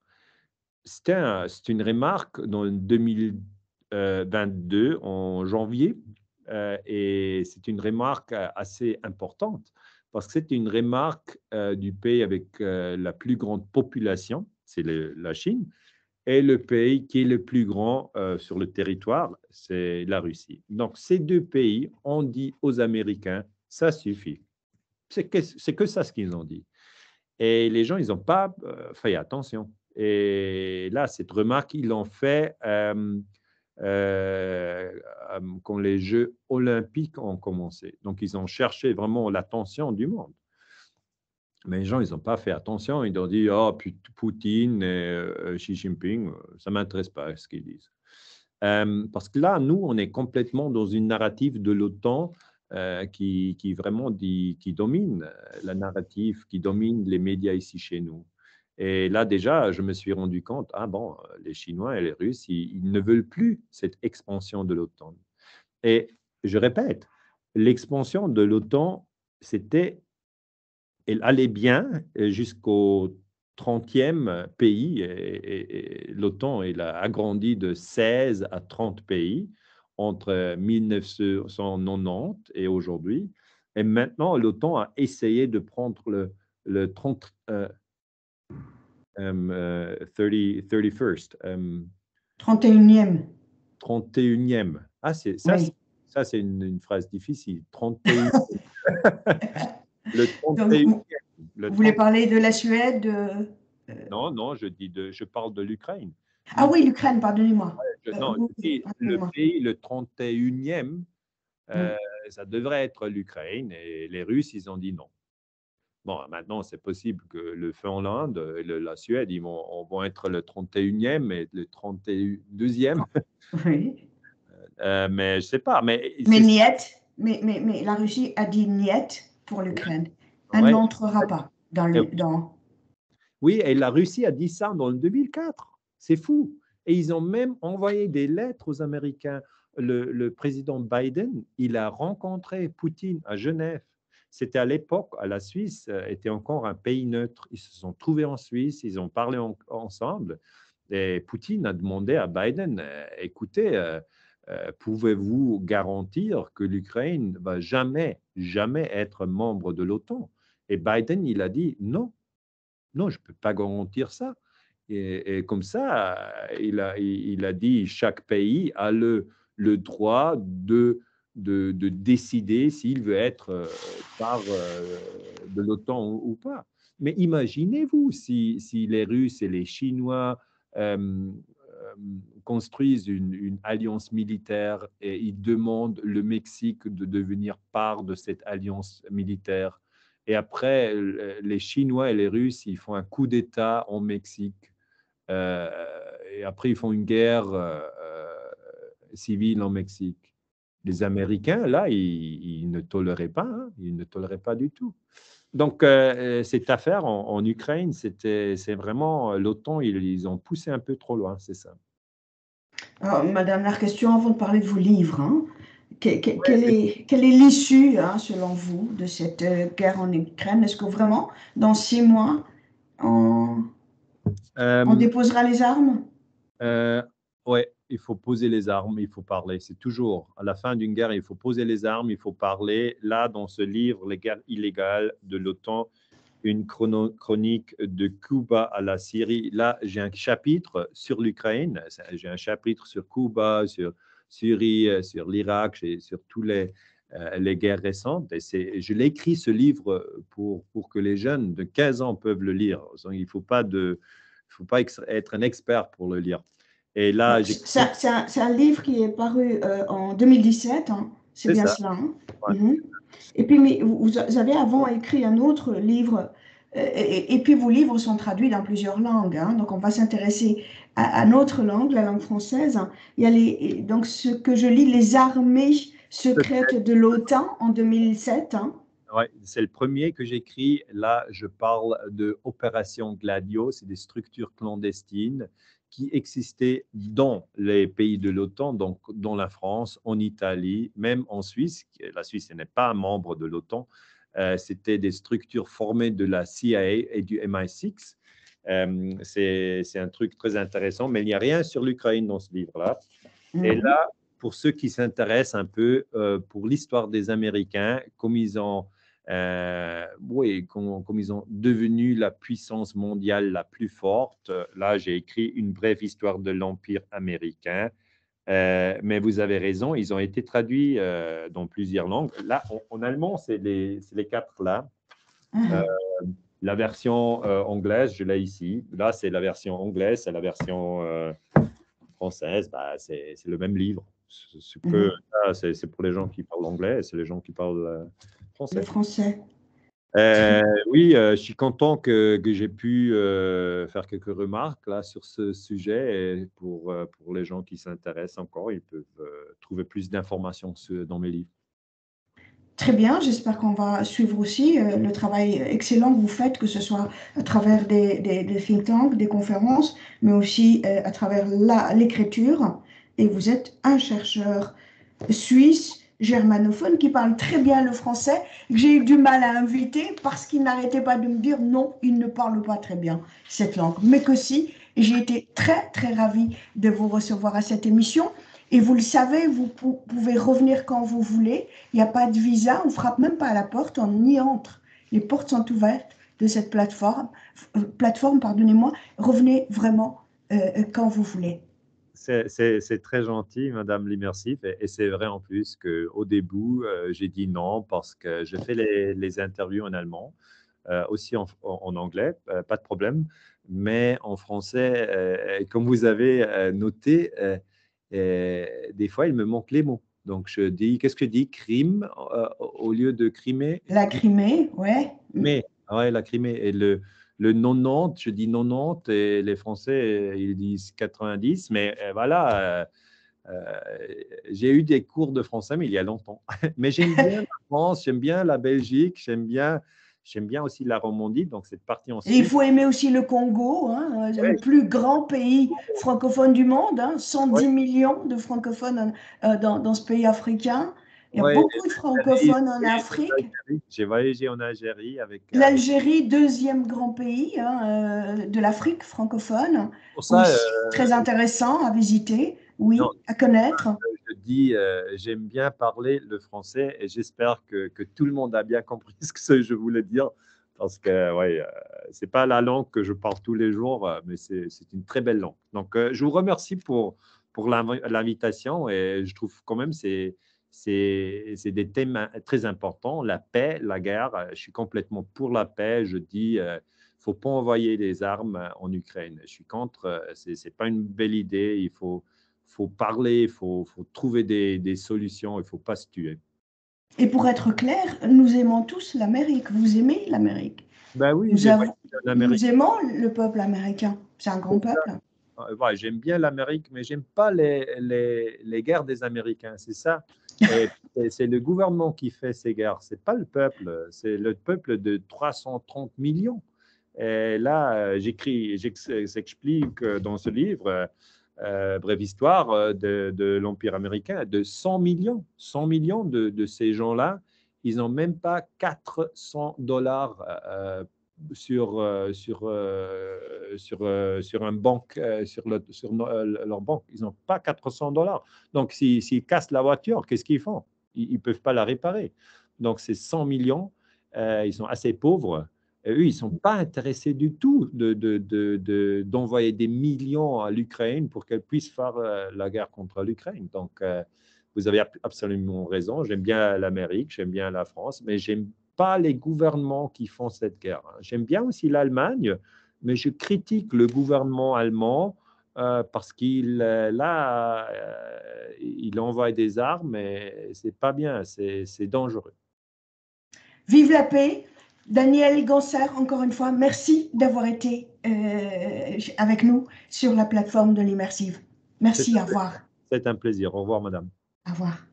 S2: C'était un, une remarque dans deux mille vingt-deux, en janvier, euh, et c'est une remarque assez importante parce que c'est une remarque euh, du pays avec euh, la plus grande population, c'est la Chine, et le pays qui est le plus grand euh, sur le territoire, c'est la Russie. Donc, ces deux pays ont dit aux Américains, ça suffit. C'est que, c'est que ça ce qu'ils ont dit. Et les gens, ils n'ont pas euh, fait attention. Et là, cette remarque, ils l'ont fait euh, euh, quand les Jeux olympiques ont commencé. Donc, ils ont cherché vraiment l'attention du monde. Mais les gens, ils n'ont pas fait attention. Ils ont dit, oh, Poutine et euh, Xi Jinping, ça ne m'intéresse pas ce qu'ils disent. Euh, parce que là, nous, on est complètement dans une narrative de l'OTAN euh, qui, qui vraiment dit, qui domine la narrative, qui domine les médias ici chez nous. Et là, déjà, je me suis rendu compte, ah bon, les Chinois et les Russes, ils, ils ne veulent plus cette expansion de l'OTAN. Et je répète, l'expansion de l'OTAN, c'était, elle allait bien jusqu'au trentième pays. Et, et, et l'OTAN, elle a agrandi de seize à trente pays entre mille neuf cent quatre-vingt-dix et aujourd'hui. Et maintenant, l'OTAN a essayé de prendre le, le trente, euh, um, uh, trente, thirty-first, um,
S1: trente et unième.
S2: trente et unième. Ah, c'est, ça,
S1: Oui.
S2: c'est, ça, c'est une, une phrase difficile. trente et unième. Le
S1: Donc,
S2: trente et unième.
S1: vous,
S2: Le
S1: vous voulez
S2: trente...
S1: parler de la Suède de, euh...
S2: Non, non, je, dis de, je parle de l'Ukraine.
S1: Ah oui, l'Ukraine, pardonnez-moi.
S2: Je,
S1: Euh,
S2: non,
S1: vous,
S2: je dis, le
S1: pardonnez-moi.
S2: pays, le trente et unième, euh,
S1: Oui.
S2: ça devrait être l'Ukraine. Et les Russes, ils ont dit non. Bon, maintenant, c'est possible que le Finlande et le, la Suède, ils vont, vont être le trente et unième et le trente et deuxième.
S1: Oui.
S2: Euh, mais je ne sais pas. Mais,
S1: Mais
S2: c'est,
S1: niet, mais, mais, mais la Russie a dit niet pour l'Ukraine. Elle
S2: ouais.
S1: n'entrera pas dans
S2: Et
S1: les... Dans...
S2: oui, et la Russie a dit ça dans le deux mille quatre. C'est fou. Et ils ont même envoyé des lettres aux Américains. Le, le président Biden, il a rencontré Poutine à Genève. C'était à l'époque, la Suisse était encore un pays neutre. Ils se sont trouvés en Suisse, ils ont parlé en, ensemble. Et Poutine a demandé à Biden, euh, écoutez, euh, euh, pouvez-vous garantir que l'Ukraine ne va jamais, jamais être membre de l'OTAN? Et Biden, il a dit non. Non, je ne peux pas garantir ça. Et, et comme ça, il a, il a dit chaque pays a le, le droit de, de, de décider s'il veut être euh, part euh, de l'OTAN ou, ou pas. Mais imaginez-vous si, si les Russes et les Chinois euh, euh, construisent une, une alliance militaire et ils demandent le Mexique de devenir part de cette alliance militaire. Et après, les Chinois et les Russes, ils font un coup d'État en Mexique. Euh, et après, ils font une guerre euh, civile en Mexique. Les Américains, là, ils, ils ne toléraient pas. Hein, ils ne toléraient pas du tout. Donc, euh, cette affaire en, en Ukraine, c'était, c'est vraiment l'OTAN, ils, ils ont poussé un peu trop loin, c'est ça.
S1: Alors, ma dernière question avant de parler de vos livres. Hein. Que, que,
S2: Ouais,
S1: quelle est, quelle est l'issue, hein, selon vous, de cette euh, guerre en Ukraine? Est-ce que vraiment, dans six mois, on, on
S2: euh,
S1: déposera les armes?
S2: euh, ouais, il faut poser les armes, il faut parler. C'est toujours à la fin d'une guerre, il faut poser les armes, il faut parler. Là, dans ce livre, Les guerres illégales de l'OTAN, une chrono, chronique de Cuba à la Syrie. Là, j'ai un chapitre sur l'Ukraine, j'ai un chapitre sur Cuba, sur Syrie, sur l'Irak, sur tous les, euh, les guerres récentes. Et c'est, je l'ai écrit ce livre pour, pour que les jeunes de quinze ans peuvent le lire. Donc, il ne faut pas, de, il faut pas être un expert pour le lire. Et là, j'ai...
S1: C'est, c'est, un, c'est un livre qui est paru euh, en deux mille dix-sept, hein. C'est, c'est bien ça. Cela. Hein.
S2: Ouais.
S1: Mm-hmm. Et puis, mais vous avez avant écrit un autre livre, euh, et, et puis vos livres sont traduits dans plusieurs langues. Hein, donc, on va s'intéresser à, à notre langue, la langue française. Il y a les, donc, ce que je lis, Les armées secrètes de l'OTAN en deux mille sept. Hein.
S2: Ouais, c'est le premier que j'écris. Là, je parle de Opération Gladio. C'est des structures clandestines qui existaient dans les pays de l'OTAN, donc dans la France, en Italie, même en Suisse. La Suisse n'est pas un membre de l'OTAN. Euh, C'était des structures formées de la C I A et du M I six. Euh, c'est, c'est un truc très intéressant, mais il n'y a rien sur l'Ukraine dans ce livre-là. Mm-hmm. Et là, pour ceux qui s'intéressent un peu euh, pour l'histoire des Américains, comme ils ont Euh, oui, comme, comme ils ont devenu la puissance mondiale la plus forte. Là, j'ai écrit une brève histoire de l'Empire américain. Euh, mais vous avez raison, ils ont été traduits euh, dans plusieurs langues. Là, en, en allemand, c'est les, c'est les quatre là. Euh, la version euh, anglaise, je l'ai ici. Là, c'est la version anglaise, c'est la version euh, française, bah, c'est le même livre. C'est que
S1: Mhm.
S2: ça, c'est pour les gens qui parlent anglais et c'est les gens qui parlent euh,
S1: Le
S2: français.
S1: français.
S2: Euh, oui, euh, je suis content que, que j'ai pu euh, faire quelques remarques là sur ce sujet et pour, euh, pour les gens qui s'intéressent encore, ils peuvent euh, trouver plus d'informations sur- dans mes livres.
S1: Très bien, j'espère qu'on va suivre aussi euh, le travail excellent que vous faites, que ce soit à travers des, des, des think tanks, des conférences, mais aussi euh, à travers la- l'écriture. Et vous êtes un chercheur suisse germanophone qui parle très bien le français, que j'ai eu du mal à inviter parce qu'il n'arrêtait pas de me dire non, il ne parle pas très bien cette langue, mais que si. Et j'ai été très, très ravie de vous recevoir à cette émission. Et vous le savez, vous pou- pouvez revenir quand vous voulez. Il n'y a pas de visa, on ne frappe même pas à la porte, on y entre. Les portes sont ouvertes de cette plateforme. Euh, plateforme, pardonnez-moi. Revenez vraiment euh, quand vous voulez.
S2: C'est très gentil, Madame l'immersif, et, et c'est vrai en plus qu'au début, euh, j'ai dit non parce que je fais les, les interviews en allemand, euh, aussi en, en- en anglais, euh, pas de problème, mais en français, euh, comme vous avez euh, noté, euh, euh, des fois, il me manque les mots. Donc, je dis, qu'est-ce que je dis? Crime euh, au lieu de crimer.
S1: La Crimée, ouais.
S2: Mais, ouais, la Crimée. Et le, le nonante, je dis nonante, et les Français, ils disent quatre-vingt-dix. Mais euh, voilà, euh, euh, j'ai eu des cours de français, mais il y a longtemps. Mais j'aime bien la France, j'aime bien la Belgique, j'aime bien, j'aime bien aussi la Romandie, donc cette partie en
S1: Et il
S2: Suisse.
S1: faut aimer aussi le Congo, hein, le
S2: Ouais,
S1: plus grand pays francophone du monde, hein, cent dix
S2: ouais,
S1: millions de francophones euh, dans, dans ce pays africain. Il y a
S2: ouais,
S1: beaucoup de
S2: l'Algérie,
S1: francophones en
S2: oui,
S1: Afrique.
S2: l'Algérie. J'ai voyagé en Algérie avec, avec
S1: L'Algérie, deuxième grand pays hein, euh, de l'Afrique francophone,
S2: pour ça, euh,
S1: aussi très intéressant à visiter,
S2: non,
S1: oui, à connaître.
S2: je dis, euh, j'aime bien parler le français et j'espère que, que tout le monde a bien compris ce que je voulais dire parce que ouais, euh, c'est pas la langue que je parle tous les jours, euh, mais c'est c'est une très belle langue. Donc, euh, je vous remercie pour, pour l'inv- l'invitation et je trouve quand même c'est c'est c'est des thèmes très importants, la paix, la guerre. euh, Je suis complètement pour la paix. Je dis, euh, faut pas envoyer des armes en Ukraine. Je suis contre. euh, C'est c'est pas une belle idée. Il faut faut parler, il faut, faut trouver des, des solutions, il ne faut pas se tuer.
S1: Et pour être clair, nous aimons tous l'Amérique. Vous aimez l'Amérique.
S2: Ben oui,
S1: Nous,
S2: j'ai voyagé
S1: avons,
S2: en Amérique.
S1: nous aimons le peuple américain. C'est un grand peuple.
S2: Euh, ouais, j'aime bien l'Amérique, mais j'aime pas les, les, les guerres des Américains, c'est ça. Et, et c'est le gouvernement qui fait ces guerres, c'est pas le peuple, c'est le peuple de trois cent trente millions. Et là, euh, j'écris, j'explique dans ce livre, euh, euh, Brève histoire euh, de, de l'Empire américain, de cent millions. cent millions de, de ces gens-là, ils n'ont même pas quatre cents dollars euh, sur, euh, sur, euh, sur, euh, sur un banque, euh, sur, le, sur no- euh, leur banque. Ils n'ont pas quatre cents dollars. Donc, s'ils s'ils cassent la voiture, qu'est-ce qu'ils font? Ils ne peuvent pas la réparer. Donc, c'est cent millions. Euh, ils sont assez pauvres. Et eux, ils ne sont pas intéressés du tout de, de, de, de- d'envoyer des millions à l'Ukraine pour qu'elle puisse faire euh, la guerre contre l'Ukraine. Donc, euh, vous avez absolument raison. J'aime bien l'Amérique, j'aime bien la France, mais j'aime pas les gouvernements qui font cette guerre. Hein. J'aime bien aussi l'Allemagne, mais je critique le gouvernement allemand euh, parce qu'il euh, là, euh, il envoie des armes et c'est pas bien, c'est c'est dangereux.
S1: Vive la paix. Daniel Gansard, encore une fois, merci d'avoir été euh, avec nous sur la plateforme de l'immersive.
S2: C'est
S1: Merci, au revoir.
S2: c'est un plaisir. Au revoir, madame.
S1: Au revoir.